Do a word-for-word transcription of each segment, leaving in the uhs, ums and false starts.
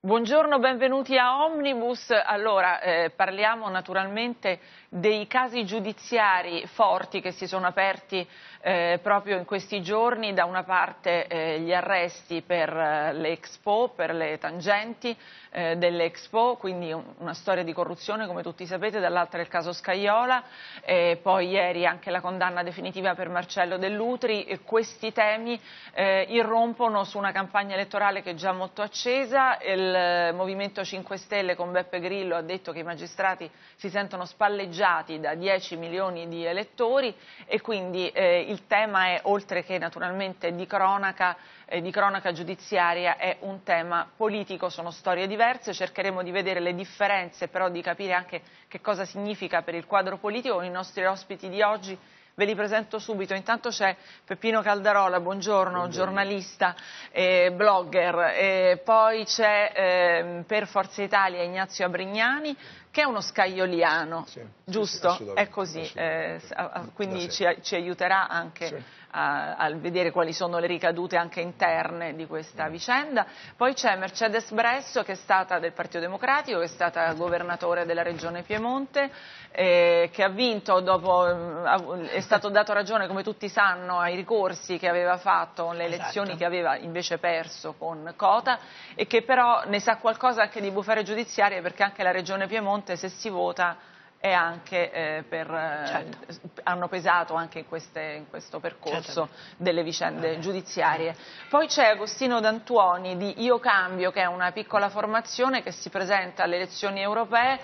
Buongiorno, benvenuti a Omnibus. Allora, eh, parliamo naturalmente dei casi giudiziari forti che si sono aperti eh, proprio in questi giorni. Da una parte eh, gli arresti per eh, le Expo, per le tangenti eh, delle Expo, quindi un, una storia di corruzione come tutti sapete, dall'altra il caso Scajola, eh, poi ieri anche la condanna definitiva per Marcello Dell'Utri. E questi temi eh, irrompono su una campagna elettorale che è già molto accesa. Il Movimento cinque Stelle con Beppe Grillo ha detto che i magistrati si sentono spalleggiati da dieci milioni di elettori e quindi eh, il tema è, oltre che naturalmente di cronaca, eh, di cronaca giudiziaria, è un tema politico, sono storie diverse. Cercheremo di vedere le differenze, però di capire anche che cosa significa per il quadro politico con i nostri ospiti di oggi. Ve li presento subito. Intanto c'è Peppino Caldarola, buongiorno, buongiorno. Giornalista, eh, blogger, e poi c'è eh, per Forza Italia Ignazio Abrignani, che è uno scaglioliano, sì, giusto? Sì, sì, è così, eh, quindi ci, ci aiuterà anche sì. a, a vedere quali sono le ricadute anche interne di questa vicenda. Poi c'è Mercedes Bresso, che è stata del Partito Democratico, che è stata governatore della Regione Piemonte, eh, che ha vinto dopo, è stato dato ragione, come tutti sanno, ai ricorsi che aveva fatto con le elezioni, esatto, che aveva invece perso con Cota, e che però ne sa qualcosa anche di bufere giudiziarie, perché anche la Regione Piemonte, se si vota, è anche eh, per, certo. eh, hanno pesato anche in, queste, in questo percorso, certo, delle vicende giudiziarie. Poi c'è Agostino D'Antuoni di Io Cambio, che è una piccola formazione che si presenta alle elezioni europee.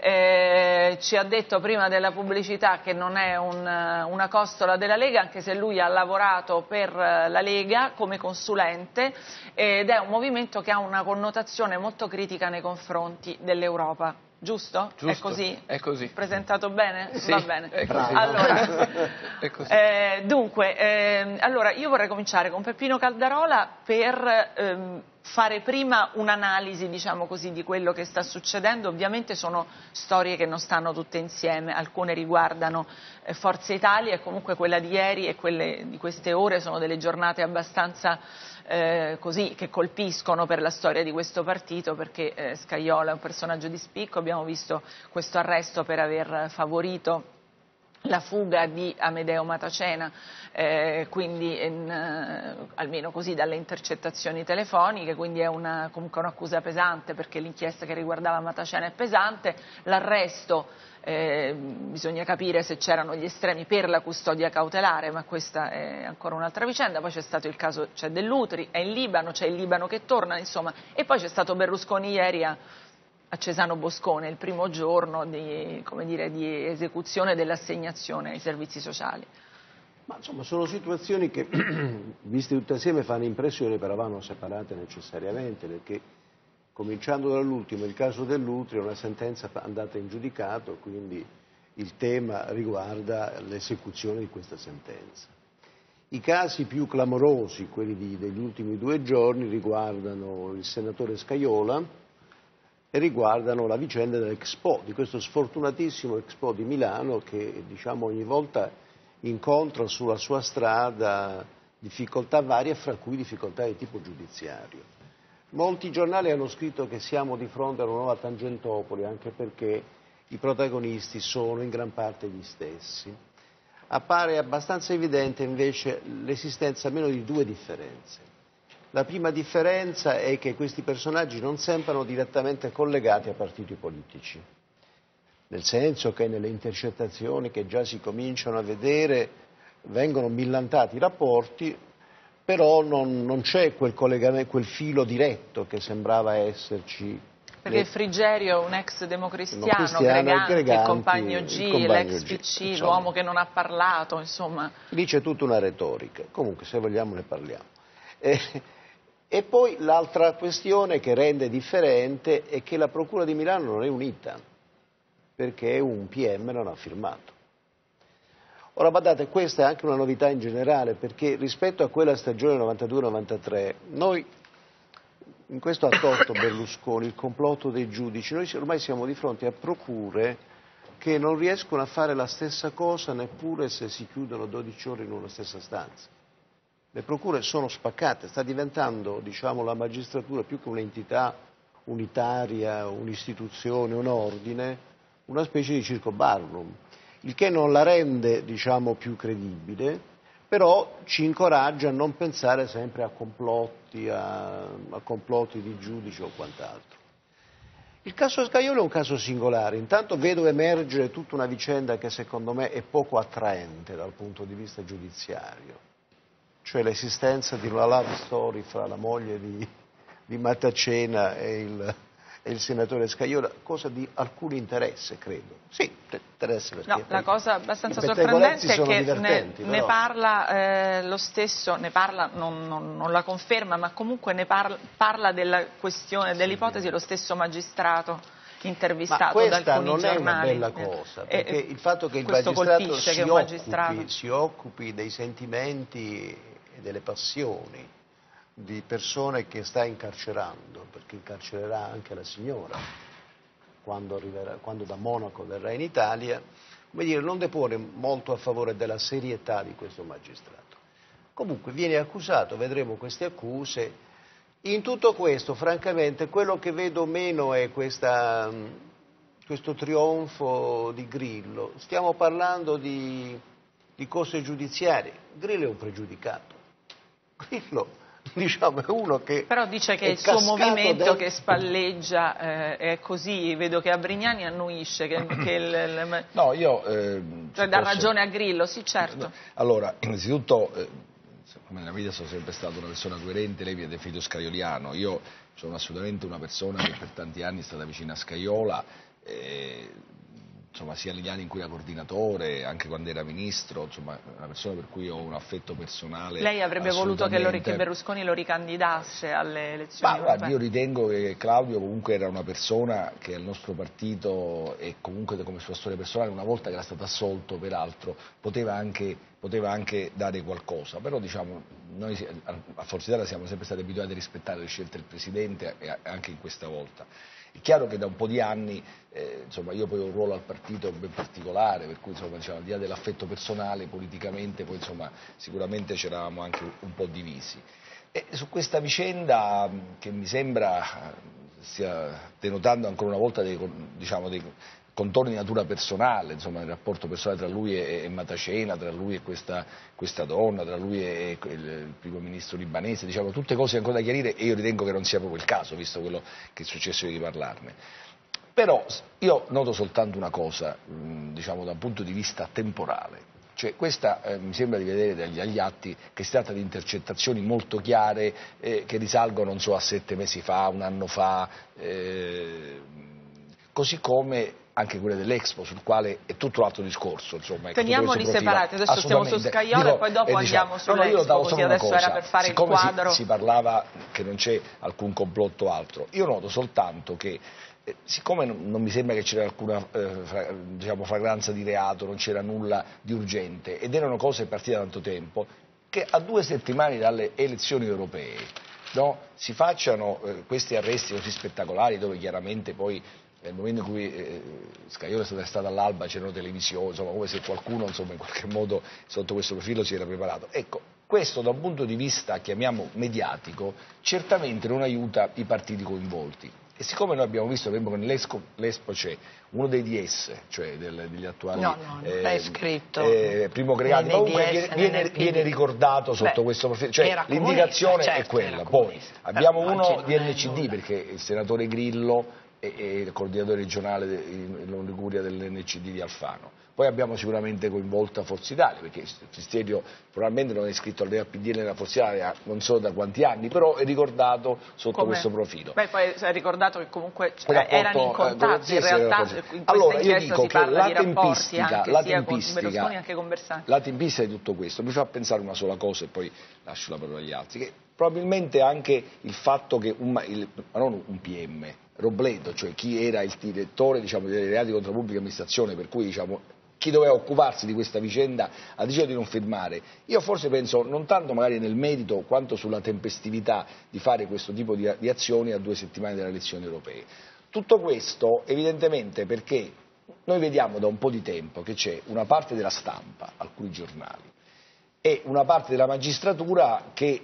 Eh, ci ha detto prima della pubblicità che non è un, una costola della Lega, anche se lui ha lavorato per la Lega come consulente, ed è un movimento che ha una connotazione molto critica nei confronti dell'Europa. Giusto? Giusto? È così? È così. Presentato bene? Sì, va bene. È così. Allora, è così. Eh, dunque, eh, allora io vorrei cominciare con Peppino Caldarola per ehm, fare prima un'analisi, diciamo così, di quello che sta succedendo. Ovviamente sono storie che non stanno tutte insieme, alcune riguardano eh, Forza Italia, e comunque quella di ieri e quelle di queste ore sono delle giornate abbastanza Eh, così, che colpiscono per la storia di questo partito, perché eh, Scajola è un personaggio di spicco. Abbiamo visto questo arresto per aver favorito la fuga di Amedeo Matacena, eh, quindi in, eh, almeno così dalle intercettazioni telefoniche, quindi è una, comunque un'accusa pesante, perché l'inchiesta che riguardava Matacena è pesante. L'arresto, Eh, bisogna capire se c'erano gli estremi per la custodia cautelare, ma questa è ancora un'altra vicenda. Poi c'è stato il caso, c'è Dell'Utri, è in Libano, c'è il Libano che torna, insomma, e poi c'è stato Berlusconi ieri a, a Cesano Boscone, il primo giorno di, come dire, di esecuzione dell'assegnazione ai servizi sociali. Ma insomma sono situazioni che viste tutte assieme fanno impressione, però vanno separate necessariamente, perché cominciando dall'ultimo, il caso Dell'Utri, è una sentenza andata in giudicato, quindi il tema riguarda l'esecuzione di questa sentenza. I casi più clamorosi, quelli di, degli ultimi due giorni, riguardano il senatore Scajola e riguardano la vicenda dell'Expo, di questo sfortunatissimo Expo di Milano che, diciamo, ogni volta incontra sulla sua strada difficoltà varie, fra cui difficoltà di tipo giudiziario. Molti giornali hanno scritto che siamo di fronte a una nuova Tangentopoli, anche perché i protagonisti sono in gran parte gli stessi. Appare abbastanza evidente invece l'esistenza almeno di due differenze. La prima differenza è che questi personaggi non sembrano direttamente collegati a partiti politici, nel senso che nelle intercettazioni che già si cominciano a vedere vengono millantati i rapporti, però non, non c'è quel collegamento, quel filo diretto che sembrava esserci. Perché le... Frigerio è un ex democristiano, Greganti, Greganti, il compagno G, l'ex P C, l'uomo che non ha parlato, insomma. Lì c'è tutta una retorica, comunque se vogliamo ne parliamo. E, e poi l'altra questione che rende differente è che la Procura di Milano non è unita, perché un P M non ha firmato. Ora badate, questa è anche una novità in generale, perché rispetto a quella stagione novantadue novantatré, noi, in questo ha torto Berlusconi, il complotto dei giudici, noi ormai siamo di fronte a procure che non riescono a fare la stessa cosa neppure se si chiudono dodici ore in una stessa stanza. Le procure sono spaccate, sta diventando, diciamo, la magistratura più che un'entità unitaria, un'istituzione, un ordine, una specie di circobarnum, il che non la rende, diciamo, più credibile, però ci incoraggia a non pensare sempre a complotti, a, a complotti di giudici o quant'altro. Il caso Scajola è un caso singolare, intanto vedo emergere tutta una vicenda che secondo me è poco attraente dal punto di vista giudiziario, cioè l'esistenza di una love story fra la moglie di, di Mattacena e il, e il senatore Scajola, cosa di alcun interesse, credo. Sì, interesse perché... No, la cosa abbastanza sorprendente è che ne, ne parla eh, lo stesso, ne parla, non, non, non la conferma, ma comunque ne parla, parla della questione, dell'ipotesi lo stesso magistrato intervistato da alcuni giornali. Ma questa non è una bella cosa, perché eh, il fatto che il magistrato si, che magistrato occupi, si occupi dei sentimenti e delle passioni di persone che sta incarcerando, perché incarcererà anche la signora quando, arriverà, quando da Monaco verrà in Italia, come dire, non depone molto a favore della serietà di questo magistrato. Comunque viene accusato, vedremo queste accuse. In tutto questo, francamente, quello che vedo meno è questa, questo trionfo di Grillo. Stiamo parlando di, di cose giudiziarie. Grillo è un pregiudicato. Grillo, diciamo, è uno che... Però dice che il suo movimento del... che spalleggia eh, è così, vedo che a Brignani annuisce, che, che il... No, io... Eh, cioè dà posso... ragione a Grillo, sì, certo. Allora, innanzitutto... Eh, nella vita sono sempre stata una persona coerente, lei mi ha definito scaioliano, io sono assolutamente una persona che per tanti anni è stata vicina a Scajola, eh, insomma, sia negli anni in cui era coordinatore, anche quando era ministro, insomma, una persona per cui ho un affetto personale. Lei avrebbe voluto che, lo, che Berlusconi lo ricandidasse alle elezioni europee? Guarda, io ritengo che Claudio comunque era una persona che al nostro partito e comunque come sua storia personale, una volta che era stato assolto peraltro, poteva anche, poteva anche dare qualcosa, però diciamo noi a Forza Italia siamo sempre stati abituati a rispettare le scelte del Presidente e anche in questa volta. È chiaro che da un po' di anni, eh, insomma, io poi ho un ruolo al partito ben particolare, per cui insomma, diciamo, al di là dell'affetto personale, politicamente poi insomma, sicuramente c'eravamo anche un po' divisi. E su questa vicenda che mi sembra stia denotando ancora una volta dei, diciamo, dei contorni di natura personale, insomma, il rapporto personale tra lui e, e Matacena, tra lui e questa, questa donna, tra lui e il, il primo ministro libanese, diciamo, tutte cose ancora da chiarire e io ritengo che non sia proprio il caso, visto quello che è successo di parlarne. Però io noto soltanto una cosa, mh, diciamo, da un punto di vista temporale. Cioè, questa eh, mi sembra di vedere dagli agli atti che si tratta di intercettazioni molto chiare eh, che risalgono, non so, a sette mesi fa, un anno fa, eh, così come anche quelle dell'Expo, sul quale è tutto l'altro discorso. Insomma, teniamoli separati, adesso stiamo su Scajola dico, e poi dopo eh, diciamo, andiamo sull'Expo, no, così adesso cosa, era per fare il quadro. Si, si parlava che non c'è alcun complotto altro, io noto soltanto che eh, siccome non, non mi sembra che c'era alcuna eh, fra, diciamo, fragranza di reato, non c'era nulla di urgente ed erano cose partite da tanto tempo, che a due settimane dalle elezioni europee no, si facciano eh, questi arresti così spettacolari dove chiaramente poi nel momento in cui eh, Scajola è stata all'alba c'erano televisioni, insomma, come se qualcuno insomma, in qualche modo sotto questo profilo si era preparato. Ecco, questo da un punto di vista, chiamiamo mediatico, certamente non aiuta i partiti coinvolti. E siccome noi abbiamo visto, per esempio, che nell'Expo c'è uno dei D S, cioè del, degli attuali... No, no, non eh, è scritto. Eh, primo Gregati, comunque viene, viene, viene ricordato sotto Beh, questo profilo, cioè l'indicazione certo, è quella. Poi abbiamo uno di N C D, perché il senatore Grillo e il coordinatore regionale in Liguria dell'N C D di Alfano. Poi abbiamo sicuramente coinvolta Forza Italia, perché Fisterio probabilmente non è iscritto alla P D L nella Forza Italia non so da quanti anni, però è ricordato sotto Come? questo profilo. Beh, poi è ricordato che comunque cioè, erano in contatto, in realtà in allora, io dico si che parla la tempistica, anche la sia tempistica, con Berlusconi anche con Bersani. La tempistica di tutto questo mi fa pensare una sola cosa e poi lascio la parola agli altri, che probabilmente anche il fatto che un, il, non un P M, Robledo, cioè chi era il direttore diciamo, dei reati contro la pubblica amministrazione, per cui diciamo, chi doveva occuparsi di questa vicenda ha deciso di non firmare. Io forse penso non tanto magari nel merito quanto sulla tempestività di fare questo tipo di, di azioni a due settimane dalle elezioni europee. Tutto questo evidentemente perché noi vediamo da un po' di tempo che c'è una parte della stampa, alcuni giornali, e una parte della magistratura che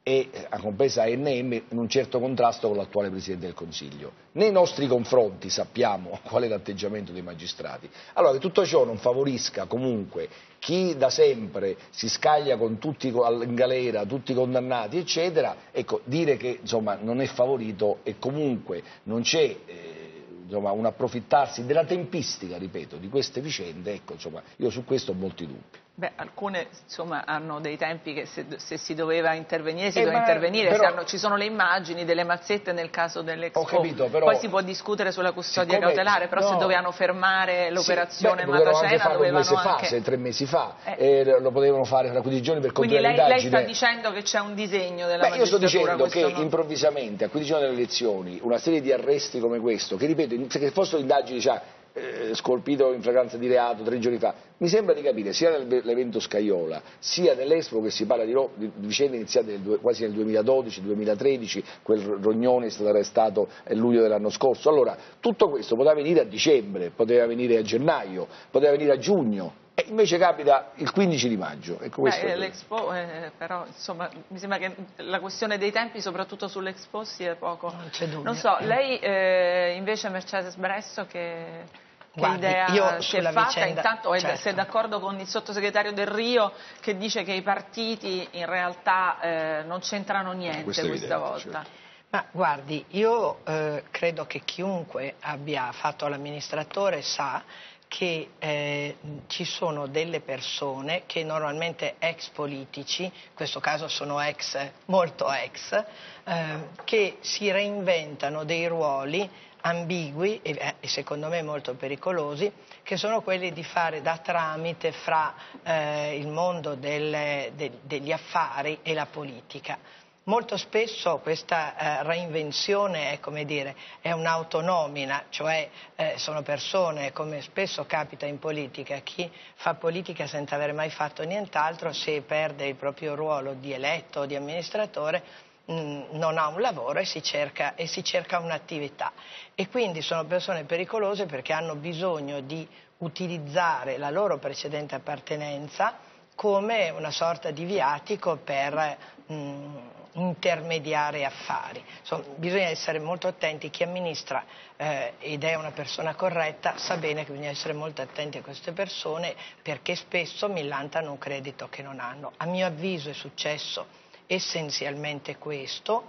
e a compresa A N M in un certo contrasto con l'attuale Presidente del Consiglio. Nei nostri confronti sappiamo qual è l'atteggiamento dei magistrati. Allora, che tutto ciò non favorisca comunque chi da sempre si scaglia con tutti in galera, tutti condannati, eccetera, ecco, dire che insomma, non è favorito e comunque non c'è eh, insomma, un approfittarsi della tempistica, ripeto, di queste vicende, ecco, insomma, io su questo ho molti dubbi. Beh, alcune insomma, hanno dei tempi che se, se si doveva intervenire si eh, doveva intervenire, però, se hanno, ci sono le immagini delle mazzette nel caso dell'Expo, poi si può discutere sulla custodia siccome, cautelare, però no, se dovevano fermare l'operazione sì, Matacena dovevano anche farlo un mese fa, tre mesi fa, eh. Eh, lo potevano fare fra quindici giorni per quindi controllare lei, l'indagine. lei sta dicendo che c'è un disegno della Beh, io sto dicendo che no? improvvisamente a quindici giorni delle elezioni una serie di arresti come questo, che ripeto, se fossero indagini cioè, Eh, scolpito in flagranza di reato tre giorni fa, mi sembra di capire sia nell'evento Scajola sia nell'Expo che si parla di, di vicende iniziate nel, quasi nel duemiladodici duemilatredici, quel Rognoni è stato arrestato a luglio dell'anno scorso. Allora tutto questo poteva venire a dicembre, poteva venire a gennaio, poteva venire a giugno. E invece capita il quindici di maggio. Ecco, l'Expo, eh, però insomma mi sembra che la questione dei tempi, soprattutto sull'Expo, sia poco. Non c'è dubbio. Non so, lei eh, invece Mercedes Bresso che. Che Guardi, idea io si è fatta? vicenda, Intanto certo. sei d'accordo con il sottosegretario Del Rio che dice che i partiti in realtà eh, non c'entrano niente questa evidente, volta? Certo. Ma guardi, io eh, credo che chiunque abbia fatto l'amministratore sa che eh, ci sono delle persone che normalmente ex politici, in questo caso sono ex, molto ex, eh, che si reinventano dei ruoli ambigui e, e secondo me molto pericolosi, che sono quelli di fare da tramite fra eh, il mondo delle, de, degli affari e la politica. Molto spesso questa eh, reinvenzione è, come dire, è un'autonomina, cioè eh, sono persone, come spesso capita in politica, chi fa politica senza aver mai fatto nient'altro, se perde il proprio ruolo di eletto o di amministratore, non ha un lavoro e si cerca, e si cerca un'attività, e quindi sono persone pericolose perché hanno bisogno di utilizzare la loro precedente appartenenza come una sorta di viatico per mh, intermediare affari. Insomma, bisogna essere molto attenti, chi amministra eh, ed è una persona corretta sa bene che bisogna essere molto attenti a queste persone perché spesso millantano un credito che non hanno. A mio avviso è successo essenzialmente questo,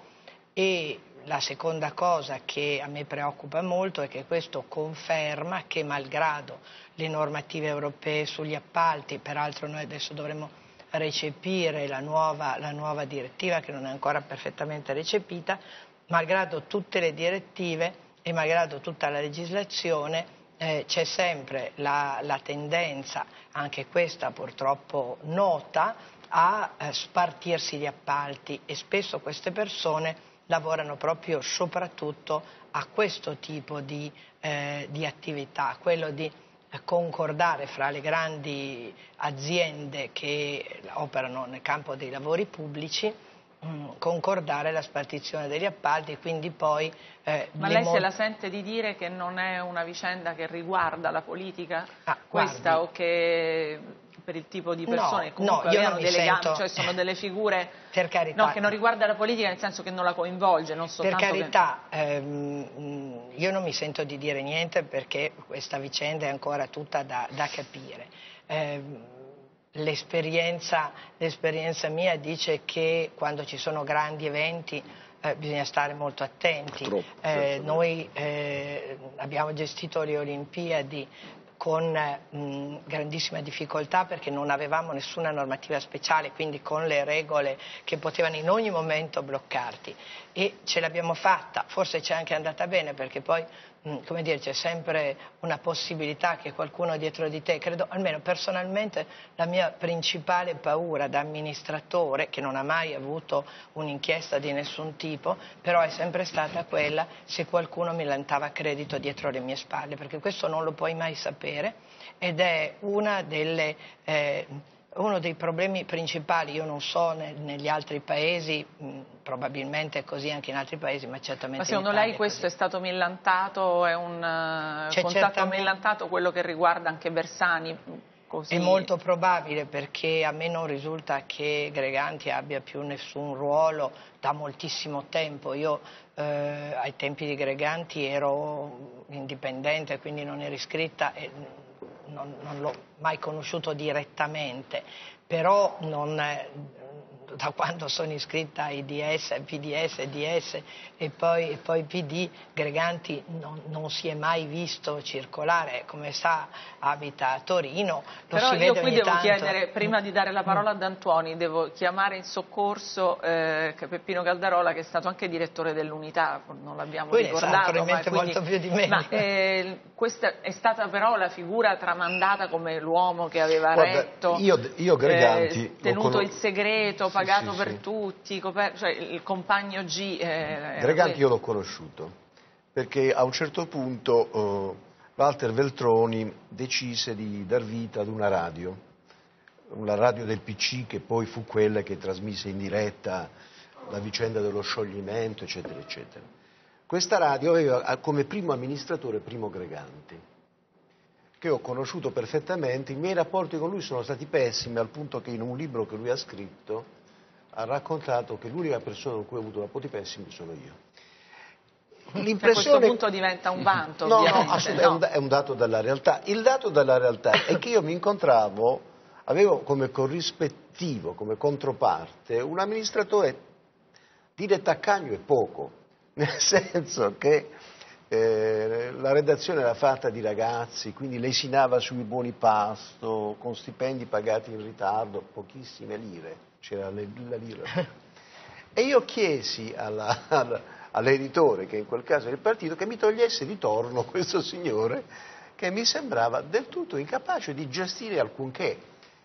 e la seconda cosa che a me preoccupa molto è che questo conferma che malgrado le normative europee sugli appalti, peraltro noi adesso dovremo recepire la nuova, la nuova direttiva che non è ancora perfettamente recepita, malgrado tutte le direttive e malgrado tutta la legislazione eh, c'è sempre la, la tendenza, anche questa purtroppo nota, a eh, spartirsi gli appalti, e spesso queste persone lavorano proprio soprattutto a questo tipo di, eh, di attività, quello di eh, concordare fra le grandi aziende che operano nel campo dei lavori pubblici, mh, concordare la spartizione degli appalti e quindi poi... Eh, Ma lei se la sente di dire che non è una vicenda che riguarda la politica, ah, questa, guardi, o che... per il tipo di persone no, comunque no, avevano dei legami, sento... cioè sono delle figure per carità, no, che non riguarda la politica nel senso che non la coinvolge, non soltanto per carità, che... ehm, io non mi sento di dire niente perché questa vicenda è ancora tutta da, da capire. Ehm, l'esperienza, l'esperienza mia dice che quando ci sono grandi eventi eh, bisogna stare molto attenti. Troppo, eh, noi eh, abbiamo gestito le Olimpiadi con mh, grandissima difficoltà perché non avevamo nessuna normativa speciale, quindi con le regole che potevano in ogni momento bloccarti, e ce l'abbiamo fatta, forse c'è anche andata bene perché poi mh, come dire, c'è sempre una possibilità che qualcuno dietro di te, credo, almeno personalmente la mia principale paura da amministratore, che non ha mai avuto un'inchiesta di nessun tipo, però è sempre stata quella se qualcuno mi lantava credito dietro le mie spalle, perché questo non lo puoi mai sapere. Ed è una delle, eh, uno dei problemi principali, io non so ne, negli altri paesi, mh, probabilmente è così anche in altri paesi, ma certamente Ma secondo in Italia lei questo è, è stato millantato, è un uh, contatto certamente... millantato quello che riguarda anche Bersani? così... È molto probabile, perché a me non risulta che Greganti abbia più nessun ruolo da moltissimo tempo. Io eh, ai tempi di Greganti ero indipendente, quindi non ero iscritta e non, non l'ho mai conosciuto direttamente, però non... da quando sono iscritta ai D S, P D S, D S e poi, e poi P D, Greganti non, non si è mai visto circolare. Come sa, abita a Torino, lo Però si io vede qui ogni devo tanto. chiedere, prima di dare la parola ad Antuoni, devo chiamare in soccorso eh, Peppino Caldarola, che è stato anche direttore dell'Unità, non l'abbiamo Lui ricordato. Ma quindi, molto più di me. Ma eh, questa è stata però la figura tramandata come l'uomo che aveva Guarda, retto, io, io Greganti, eh, tenuto il segreto, sì, pagato sì, per sì. tutti, cioè il compagno G. Eh, Greganti io l'ho conosciuto, perché a un certo punto eh, Walter Veltroni decise di dar vita ad una radio, una radio del P C, che poi fu quella che trasmise in diretta la vicenda dello scioglimento, eccetera, eccetera. Questa radio aveva come primo amministratore Primo Greganti, che ho conosciuto perfettamente. I miei rapporti con lui sono stati pessimi, al punto che in un libro che lui ha scritto ha raccontato che l'unica persona con cui ho avuto rapporti pessimi sono io. A questo punto diventa un vanto, no, ovviamente. No, assolutamente, no. È un dato della realtà. Il dato della realtà è che io mi incontravo, avevo come corrispettivo, come controparte, un amministratore di retaccagno e poco, nel senso che eh, la redazione era fatta di ragazzi, quindi lesinava sui buoni pasto, con stipendi pagati in ritardo, pochissime lire, c'era la lira. E io chiesi alla, alla, all'editore, che in quel caso era il partito, che mi togliesse di torno questo signore che mi sembrava del tutto incapace di gestire alcunché.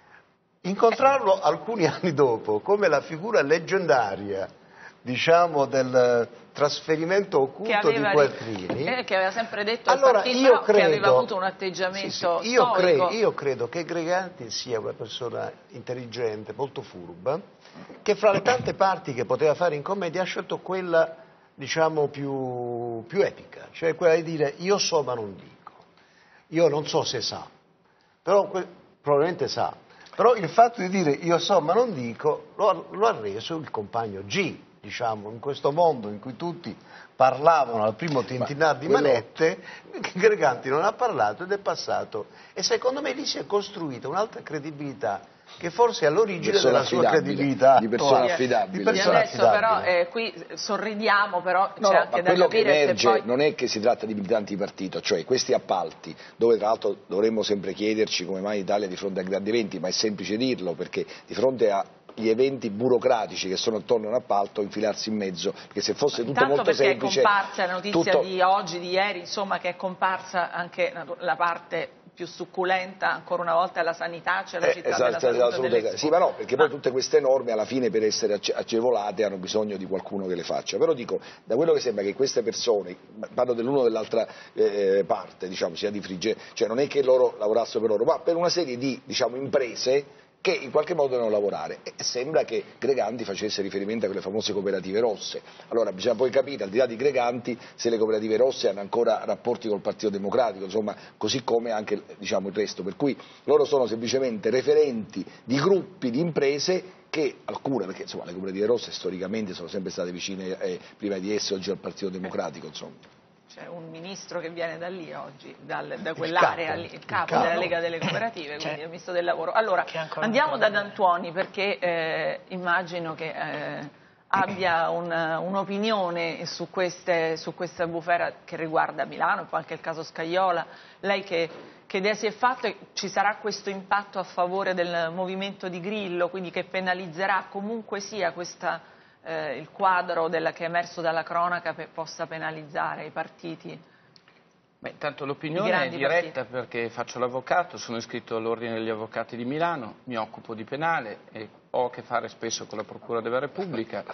Incontrarlo alcuni anni dopo come la figura leggendaria, diciamo, del trasferimento occulto di Quattrini, eh, che aveva sempre detto allora partito, io credo, che aveva avuto un atteggiamento sì, sì, io, storico. credo, io credo che Greganti sia una persona intelligente, molto furba, che fra le tante parti che poteva fare in commedia ha scelto quella, diciamo, più, più epica, cioè quella di dire io so ma non dico, io non so se sa, però probabilmente sa. Però il fatto di dire io so ma non dico lo ha, lo ha reso il compagno G, diciamo, in questo mondo in cui tutti parlavano al primo tintinar di quello... manette, Greganti non ha parlato ed è passato, e secondo me lì si è costruita un'altra credibilità che forse è all'origine della sua credibilità di persona affidabile. Di persona adesso affidabile. però eh, qui sorridiamo, però no, c'è no, anche ma da quello capire che emerge se poi... non è che si tratta di militanti di partito, cioè questi appalti, dove tra l'altro dovremmo sempre chiederci come mai l'Italia di fronte a grandi eventi, ma è semplice dirlo, perché di fronte a gli eventi burocratici che sono attorno a un appalto, infilarsi in mezzo, perché se fosse tutto Intanto molto semplice... Intanto perché è comparsa la notizia tutto... di oggi, di ieri, insomma, che è comparsa anche la parte più succulenta, ancora una volta, la sanità, c'è la città eh, esatto, della salute, salute delle... Sì, ma no, perché poi tutte queste norme alla fine per essere agevolate hanno bisogno di qualcuno che le faccia. Però dico, da quello che sembra che queste persone, parlo dell'uno o dell'altra eh, parte, diciamo, sia di Frigge, cioè non è che loro lavorassero per loro, ma per una serie di, diciamo, imprese che in qualche modo devono lavorare, e sembra che Greganti facesse riferimento a quelle famose cooperative rosse. Allora bisogna poi capire, al di là di Greganti, se le cooperative rosse hanno ancora rapporti col Partito Democratico, insomma, così come anche, diciamo, il resto, per cui loro sono semplicemente referenti di gruppi di imprese che alcune, perché insomma le cooperative rosse storicamente sono sempre state vicine eh, prima di esse oggi al Partito Democratico, insomma. C'è un ministro che viene da lì oggi, dal, da quell'area lì, il capo, il capo della Lega delle Cooperative, quindi il ministro del lavoro. Allora, andiamo da D'Antuoni, perché eh, immagino che eh, abbia un'opinione un su, su questa bufera che riguarda Milano e poi anche il caso Scajola. Lei che, che idea si è fatto? Ci sarà questo impatto a favore del movimento di Grillo, quindi che penalizzerà comunque sia questa... Eh, il quadro della, che è emerso dalla cronaca pe, possa penalizzare i partiti? Beh, intanto l'opinione è diretta partiti. Perché faccio l'avvocato, sono iscritto all'Ordine degli Avvocati di Milano, mi occupo di penale e ho a che fare spesso con la Procura della Repubblica.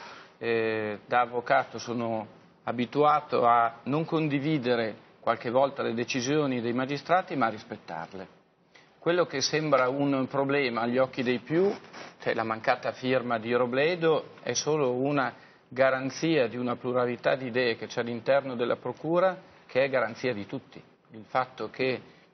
Eh, da avvocato sono abituato a non condividere qualche volta le decisioni dei magistrati, ma a rispettarle. Quello che sembra un problema agli occhi dei più, cioè la mancata firma di Robledo, è solo una garanzia di una pluralità di idee che c'è all'interno della Procura, che è garanzia di tutti. Il fatto che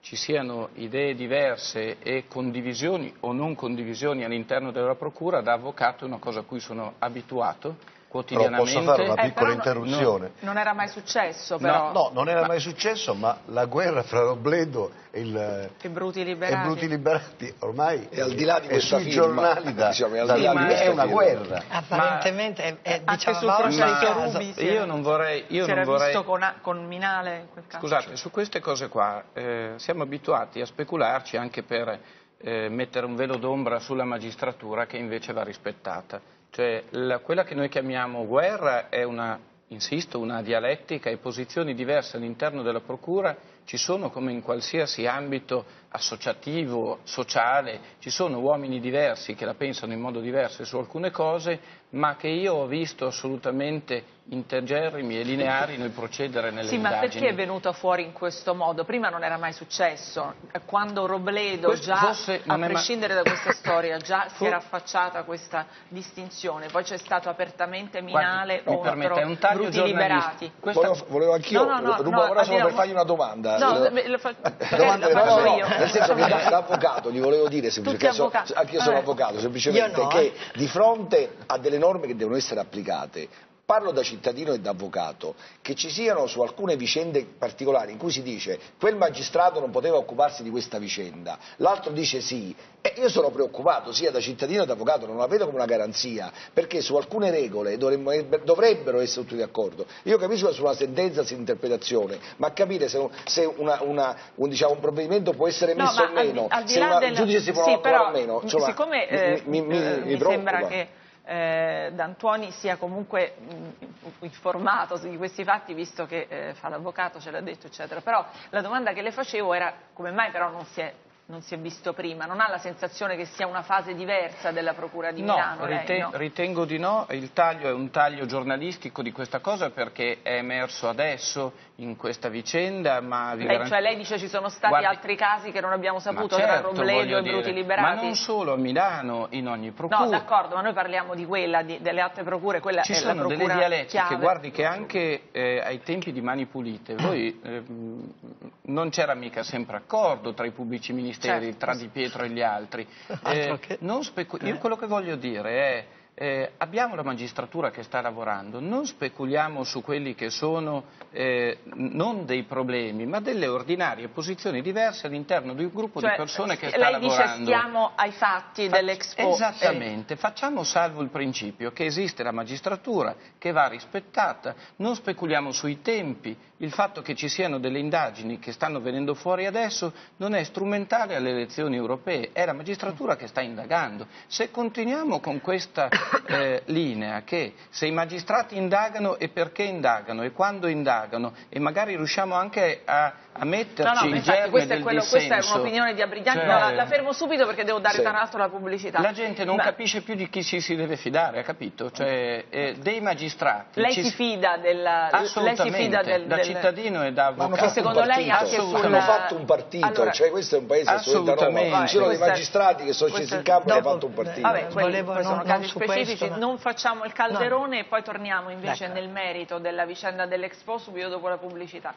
ci siano idee diverse e condivisioni o non condivisioni all'interno della procura, da avvocato è una cosa a cui sono abituato quotidianamente. Però posso fare una Eh, piccola però interruzione? Non, non era mai successo, però. No, no, non era Ma- mai successo, ma la guerra fra Robledo e, il, E Bruti e Liberati. Bruti Liberati ormai E al di là di è questa sui firma, giornali da, diciamo, al da di là di è questa una firma. guerra. Apparentemente è, è Anche diciamo, sul va processo oltre il Rubi caso. si io era- non vorrei, io si non era vorrei visto con, con Minale in quel caso. Scusate, su queste cose qua eh, siamo abituati a specularci anche per eh, mettere un velo d'ombra sulla magistratura che invece va rispettata. Cioè, la- quella che noi chiamiamo guerra è una, insisto, una dialettica e posizioni diverse all'interno della procura ci sono come in qualsiasi ambito associativo, sociale, ci sono uomini diversi che la pensano in modo diverso su alcune cose, ma che io ho visto assolutamente integerrimi e lineari nel procedere nelle Sì, ma indagini. perché è venuto fuori in questo modo? Prima non era mai successo. Quando Robledo, Questo già forse a non è ma- prescindere da questa storia, già si For- era affacciata questa distinzione. Poi c'è stato apertamente Minale Guardi, mi contro permetta, è un taglio Bruti giornalistico. Liberati. Questa- Volevo, volevo anch'io, No, no, no, rubo no, ora solo abbiamo- per fargli una domanda. No, Lo- me- lo fa- Domanda- lo no, faccio no, no, io. nel senso che da, da avvocato gli volevo dire semplicemente, Tutti so- avvocati. anche io sono Eh. avvocato, semplicemente Io no, che eh. di fronte a delle norme che devono essere applicate, parlo da cittadino e da avvocato, che ci siano su alcune vicende particolari in cui si dice quel magistrato non poteva occuparsi di questa vicenda, l'altro dice sì, e io sono preoccupato sia da cittadino che da avvocato, non la vedo come una garanzia, perché su alcune regole dovremmo- dovrebbero essere tutti d'accordo. Io capisco che su una sentenza si interpretazione, ma capire se, un, se una, una, un, diciamo, un provvedimento può essere No, messo ma o meno, al di, al di se là una- del... il giudice si può sì, occupare però, o meno, insomma, siccome mi- eh, mi, mi, eh, mi mi sembra preoccupa. che eh, D'Antuoni sia comunque mh, informato di questi fatti, visto che eh, fa l'avvocato, ce l'ha detto, eccetera. Però la domanda che le facevo era come mai però non si è, non si è visto prima? Non ha la sensazione che sia una fase diversa della Procura di No, Milano? lei, riten- no? ritengo di no, il taglio è un taglio giornalistico di questa cosa perché è emerso adesso in questa vicenda, ma vi Lei, garan- cioè lei dice ci sono stati Guardi- altri casi che non abbiamo saputo Ma tra certo, Robledo voglio e Bruti dire, Liberati? Ma non solo a Milano, in ogni procura. No, d'accordo, ma noi parliamo di quella, di- delle altre procure, quella Ci è la sono procura delle dialettiche, chiave. guardi che anche eh, ai tempi di Mani Pulite voi, ehm, non c'era mica sempre accordo tra i pubblici ministeri, Certo. tra Di Pietro e gli altri. Altro Eh, che- non specu- io quello che voglio dire è eh, abbiamo la magistratura che sta lavorando, non speculiamo su quelli che sono eh, non dei problemi, ma delle ordinarie posizioni diverse all'interno di un gruppo Cioè, di persone che sta lei lavorando. dice stiamo ai fatti Fa- dell'Expo. Esattamente, facciamo salvo il principio che esiste la magistratura che va rispettata, non speculiamo sui tempi, il fatto che ci siano delle indagini che stanno venendo fuori adesso non è strumentale alle elezioni europee, è la magistratura che sta indagando. Se continuiamo con questa eh, linea che se i magistrati indagano e perché indagano e quando indagano e magari riusciamo anche a, a metterci No, no, il infatti germe questo è del quello- dissenso. questa è un'opinione di Abrigliani, Cioè, no, la, la fermo subito perché devo dare Sì. tra l'altro la pubblicità. la gente non Ma capisce più di chi ci si deve fidare, ha capito? Cioè, eh, dei magistrati. Lei ci si fida della... lei si Assolutamente, fida del, da del- cittadino e da Ma hanno avvocato. Che fatto secondo un lei partito, anche sul- hanno fatto un partito, Allora- cioè questo è un paese assolutamente Assolutamente. anomalo. Ci sono dei Questo è- magistrati che sono scesi questo è- in campo e hanno dopo- fatto un partito. Vabbè, quelli Volevo poi sono non- casi non su specifici, questo, ma- non facciamo il calderone e poi torniamo invece Ecco. nel merito della vicenda dell'Expo subito dopo la pubblicità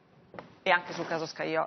e anche sul caso Scajola.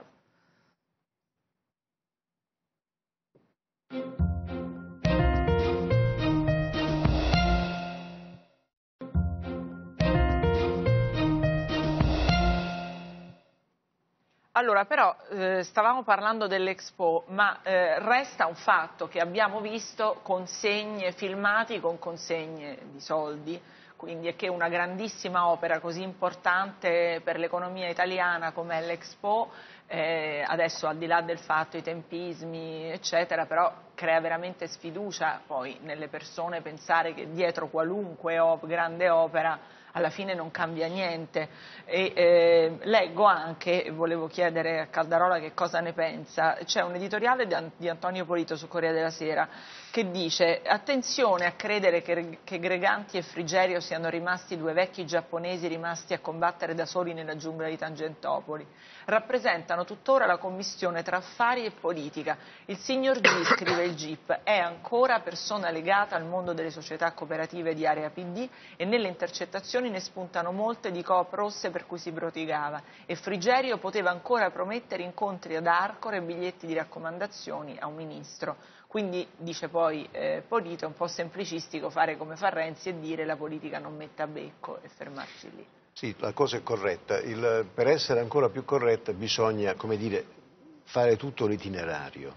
Allora, però, eh, stavamo parlando dell'Expo, ma eh, resta un fatto che abbiamo visto consegne, filmati con consegne di soldi, quindi è che una grandissima opera così importante per l'economia italiana come l'Expo, eh, adesso al di là del fatto, i tempismi, eccetera, però crea veramente sfiducia poi nelle persone pensare che dietro qualunque op- grande opera alla fine non cambia niente. E, eh, leggo anche, volevo chiedere a Caldarola che cosa ne pensa, c'è un editoriale di, An- di Antonio Polito su Corriere della Sera che dice attenzione a credere che, che Greganti e Frigerio siano rimasti due vecchi giapponesi rimasti a combattere da soli nella giungla di Tangentopoli. Rappresentano tuttora la commistione tra affari e politica. Il signor G, scrive il G I P, è ancora persona legata al mondo delle società cooperative di area P D e nelle intercettazioni conversazioni ne spuntano molte di coop rosse per cui si prodigava e Frigerio poteva ancora promettere incontri ad Arcore e biglietti di raccomandazioni a un ministro. Quindi, dice poi eh, Polito, è un po' semplicistico fare come fa Renzi e dire la politica non metta becco e fermarsi lì. Sì, la cosa è corretta. Il, per essere ancora più corretta bisogna, come dire, fare tutto l'itinerario.